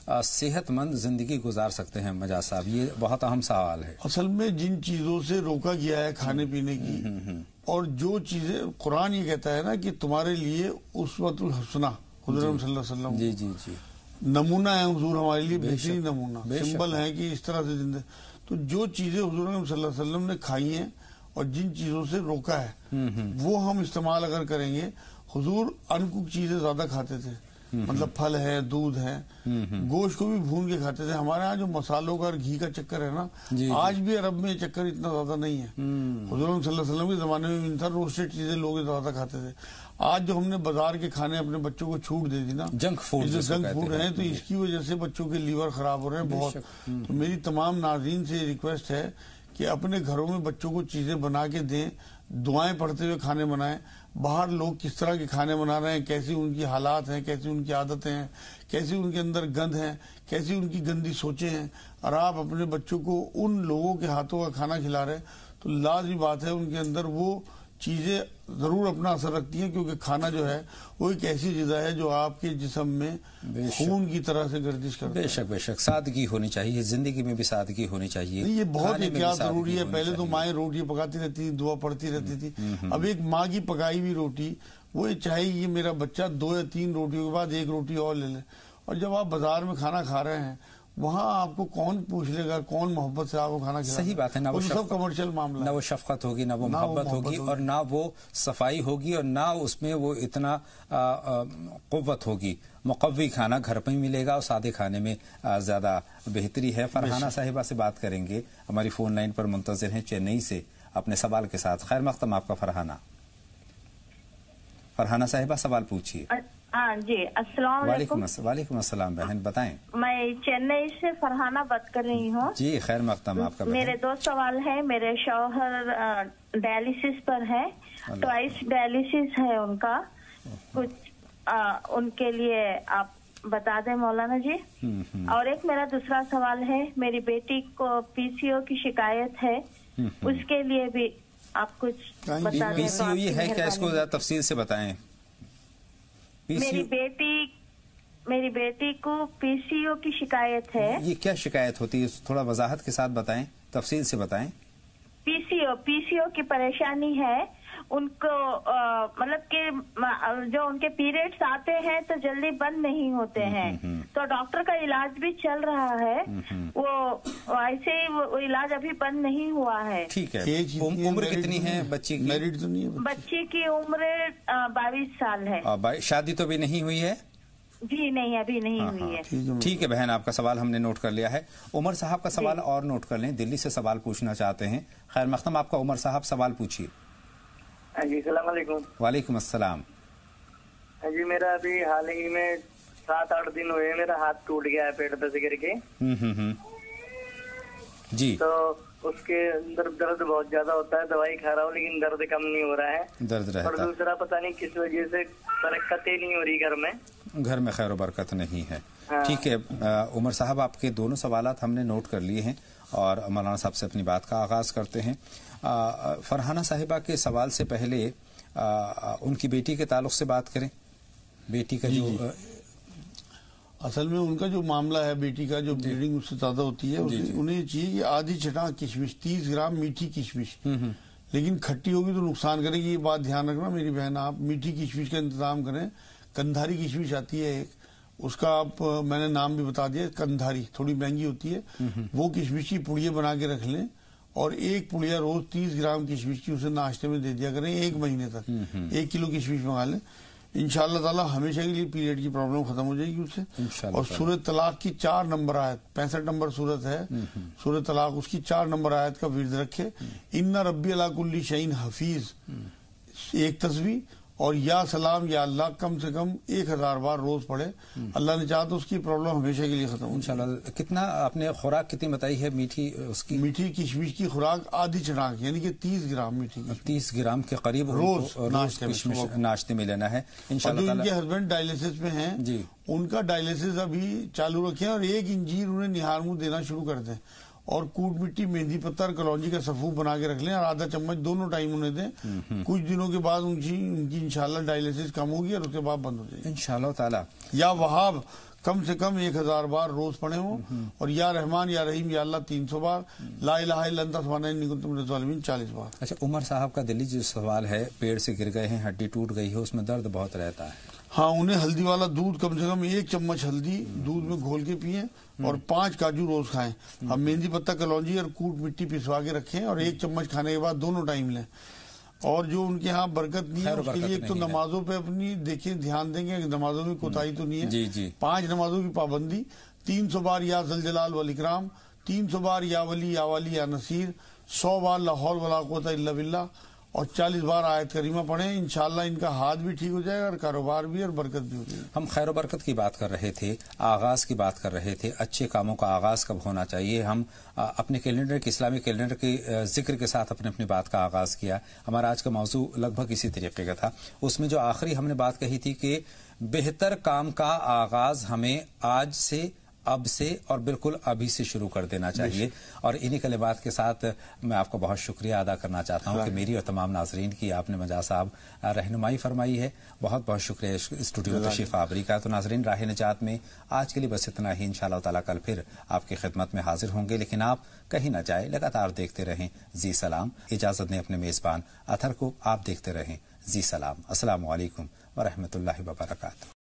सेहत मंद जिंदगी गुजार सकते हैं मजाज साहब, ये बहुत अहम सवाल है। असल में जिन चीजों से रोका गया है खाने पीने की, और जो चीजें कुरान ये कहता है ना कि तुम्हारे लिए उसवतुल हसना, हुज़ूर सल्लल्लाहु अलैहि वसल्लम जी जी जी नमूना है, हुजूर हमारे लिए बेहतरीन नमूना, सिंबल है कि इस तरह से जिंदगी। तो जो चीजें हुजूर सल्लल्लाहु अलैहि वसल्लम ने खाई हैं और जिन चीजों से रोका है वो हम इस्तेमाल अगर करेंगे। हुजूर अनकुक चीजें ज्यादा खाते थे, मतलब फल है, दूध है, गोश्त को भी भून के खाते थे। हमारे यहाँ जो मसालों का और घी का चक्कर है ना, आज भी अरब में चक्कर इतना ज्यादा नहीं है। हुजूर सल्लल्लाहु अलैहि वसल्लम के जमाने में था, रोस्टेड चीजें लोग ज्यादा खाते थे। आज जो हमने बाजार के खाने अपने बच्चों को छूट दे दी ना, जंक फूड है, तो इसकी वजह से बच्चों के लीवर खराब हो रहे हैं बहुत। तो मेरी तमाम नाज़रीन से रिक्वेस्ट है कि अपने घरों में बच्चों को चीजें बना के दें, दुआएं पढ़ते हुए खाने बनाएं। बाहर लोग किस तरह के खाने बना रहे हैं, कैसी उनकी हालात हैं, कैसी उनकी आदतें हैं, कैसी उनके अंदर गंद है, कैसी उनकी गंदी सोचें हैं, और आप अपने बच्चों को उन लोगों के हाथों का खाना खिला रहे हैं, तो लाज़मी बात है उनके अंदर वो चीजें जरूर अपना असर रखती हैं, क्योंकि खाना जो है वो एक ऐसी ग़िज़ा है जो आपके जिस्म में खून की तरह से गर्दिश करता है। बेशक बेशक सादगी होनी चाहिए, जिंदगी में भी सादगी होनी चाहिए। ये बहुत एहतियात जरूरी है। पहले तो माएँ रोटी पकाती रहती थी, दुआ पढ़ती रहती थी। अब एक माँ की पकाई हुई रोटी वो ये चाहेगी कि मेरा बच्चा 2 या 3 रोटियों के बाद 1 रोटी और ले ले। और जब आप बाजार में खाना खा रहे हैं, वहाँ आपको कौन पूछ लेगा, कौन मोहब्बत से आपको खाना खिलाएगा? सही बात है। ना वो सब कमर्शियल मामला, ना वो शफकत होगी, ना वो मोहब्बत होगी, और ना वो सफाई होगी, और ना उसमें वो इतना कुव्वत होगी। मुकव्वी खाना घर पर ही मिलेगा और सादे खाने में ज्यादा बेहतरी है। फरहाना साहिबा से बात करेंगे, हमारी फोन लाइन पर मुंतजिर हैं चेन्नई से अपने सवाल के साथ। खैर मक़दम आपका फरहाना। फरहाना साहिबा सवाल पूछिए। हाँ जी, अस्सलाम वालेकुम। वालेकुम अस्सलाम बहन, बताएं। मैं चेन्नई से फरहाना बात कर रही हूँ जी। खैर मक़दम आपका। मेरे 2 सवाल है। मेरे शौहर डायलिसिस पर है, ट्वाइस डायलिसिस है उनका, कुछ उनके लिए आप बता दें मौलाना जी। और एक मेरा दूसरा सवाल है, मेरी बेटी को पीसीओ की शिकायत है, उसके लिए भी आप कुछ बता दें। पीसीओ ये है क्या, इसको ज्यादा तफसील से बताएं। मेरी बेटी को पीसीओ की शिकायत है। ये क्या शिकायत होती है, थोड़ा वजाहत के साथ बताएं, तफसील से बताएं। पीसीओ की परेशानी है उनको, मतलब कि जो उनके पीरियड्स आते हैं तो जल्दी बंद नहीं होते हैं, तो डॉक्टर का इलाज भी चल रहा है, वो ऐसे ही वो इलाज अभी बंद नहीं हुआ है। ठीक है। उम्र कितनी है बच्ची की? मैरिड तो नहीं है बच्ची की उम्र 22 साल है। शादी तो भी नहीं हुई है? जी नहीं, अभी नहीं हुई है। ठीक है बहन, आपका सवाल हमने नोट कर लिया है। उमर साहब का सवाल और नोट कर लें, दिल्ली से सवाल पूछना चाहते हैं। खैर मक़दम आपका उमर साहब, सवाल पूछिए। जी अस्सलाम वालेकुम। वालेकुम अस्सलाम। जी मेरा अभी हाल ही में 7-8 दिन हुए, मेरा हाथ टूट गया है पेट पे से गिर के। जी। तो उसके अंदर दर्द बहुत ज्यादा होता है, दवाई खा रहा हूँ लेकिन दर्द कम नहीं हो रहा है। दर्द रहता है। और दूसरा पता नहीं किस वजह से बरकत ही नहीं हो रही घर में। घर में खैर बरकत नहीं है। ठीक है उमर साहब, आपके दोनों सवालात हमने नोट कर लिए हैं और मौलाना साहब से अपनी बात का आगाज करते हैं। फरहाना साहिबा के सवाल से पहले उनकी बेटी के ताल्लुक से बात करें। बेटी का जो असल में उनका जो मामला है, बेटी का जो ब्लीडिंग उससे ज्यादा होती है, उन्हें ये चाहिए कि आधी छटाक किशमिश, 30 ग्राम मीठी किशमिश, लेकिन खट्टी होगी तो नुकसान करेगी, ये बात ध्यान रखना मेरी बहन। आप मीठी किशमिश का इंतजाम करें। कंधारी किशमिश आती है एक, उसका आप मैंने नाम भी बता दिया, कंधारी, थोड़ी महंगी होती है। वो किशमिश की पुड़िया बना के रख लें और 1 पुड़िया रोज 30 ग्राम किशमिश की उसे नाश्ते में दे दिया करें 1 महीने तक। 1 किलो किशमिश मंगा लें, इंशाअल्लाह ताला हमेशा के लिए पीरियड की प्रॉब्लम खत्म हो जाएगी उससे। और सूरत तलाक की 4 नंबर आयत, 65 नंबर सूरत है सूरत तलाक, उसकी 4 नंबर आयत का विर्द रखे। इन्ना रब्बी अला कुल्ली शैइन हफीज, एक तस्वीर, और या सलाम या अल्लाह कम से कम 1000 बार रोज पढ़े। अल्लाह ने चाहा तो उसकी प्रॉब्लम हमेशा के लिए खत्म हो इंशाअल्लाह। कितना आपने खुराक कितनी बताई है मीठी उसकी? मीठी किशमिश की खुराक आधी चढ़ाक, यानी कि 30 ग्राम मीठी, 30 ग्राम के करीब रोज नाश्ते में लेना है इंशाअल्लाह। उनके हस्बैंड डायलिसिस में हैं जी, उनका डायलिसिस अभी चालू रखें और 1 इंजीर उन्हें निहार मुंह देना शुरू कर दें, और कूट मिट्टी, मेहंदी पत्ता और कलौंजी का सफूफ बना के रख लें और आधा चम्मच दोनों टाइम उन्हें दें। कुछ दिनों के बाद उनकी इंशाल्लाह डायलिसिस कम होगी और उसके बाद बंद हो जाएगी इंशाल्लाह ताला। या वहाब कम से कम 1000 बार रोज पढ़े हों, और या रहमान या रहीम या अल्लाह 300 बार, ला इलाहा इल्ला अंता सुब्हानक इन्नी कुन्तु मिनज़ ज़ालिमीन 40 बार। अच्छा, उमर साहब का दिल्ली जो सवाल है, पेड़ से गिर गए हैं, हड्डी टूट गई है, उसमें दर्द बहुत रहता है। हाँ, उन्हें हल्दी वाला दूध, कम से कम 1 चम्मच हल्दी दूध में घोल के पिए और 5 काजू रोज खाएं। अब मेहंदी पत्ता, कलौंजी और कूट मिट्टी पिसवा के रखें और 1 चम्मच खाने के बाद दोनों टाइम लें। और जो उनके यहाँ बरकत नहीं है उसके लिए एक तो नमाजों पे अपनी देखिए ध्यान देंगे कि नमाजों में कोताही तो नहीं है। जी जी। 5 नमाजों की पाबंदी, 300 बार या ज़ल जलाल वल इकराम, 300 बार या वली या वाली या नसीर, 100 बार ला हौल वला कुव्वता इल्ला बिल्लाह और 40 बार आयत करीमा पढ़ें। इंशाल्लाह इनका हाथ भी ठीक हो जाएगा और कारोबार भी और बरकत भी हो जाएगी। हम खैर और बरकत की बात कर रहे थे, आगाज की बात कर रहे थे, अच्छे कामों का आगाज कब होना चाहिए। हम अपने कैलेंडर के, इस्लामी कैलेंडर के जिक्र के साथ अपनी बात का आगाज किया। हमारा आज का मौजू लगभग इसी तरीके का था। उसमें जो आखिरी हमने बात कही थी कि बेहतर काम का आगाज हमें आज से, अब से और बिल्कुल अभी से शुरू कर देना चाहिए। और इन्हीं कलिमात के साथ मैं आपको बहुत शुक्रिया अदा करना चाहता हूं कि मेरी और तमाम नाजरीन की आपने मजाज साहब रहनुमाई फरमाई है। बहुत बहुत शुक्रिया स्टूडियो तशरीफ आवरी का। तो नाजरीन, राह निजात में आज के लिए बस इतना ही। इंशाअल्लाह ताला कल फिर आपकी खिदमत में हाजिर होंगे, लेकिन आप कहीं ना जाए, लगातार देखते रहें जी सलाम। इजाजत दें अपने मेजबान अतहर को, आप देखते रहें जी सलाम। अस्सलामु अलैकुम व रहमतुल्लाहि व बरकातुहू।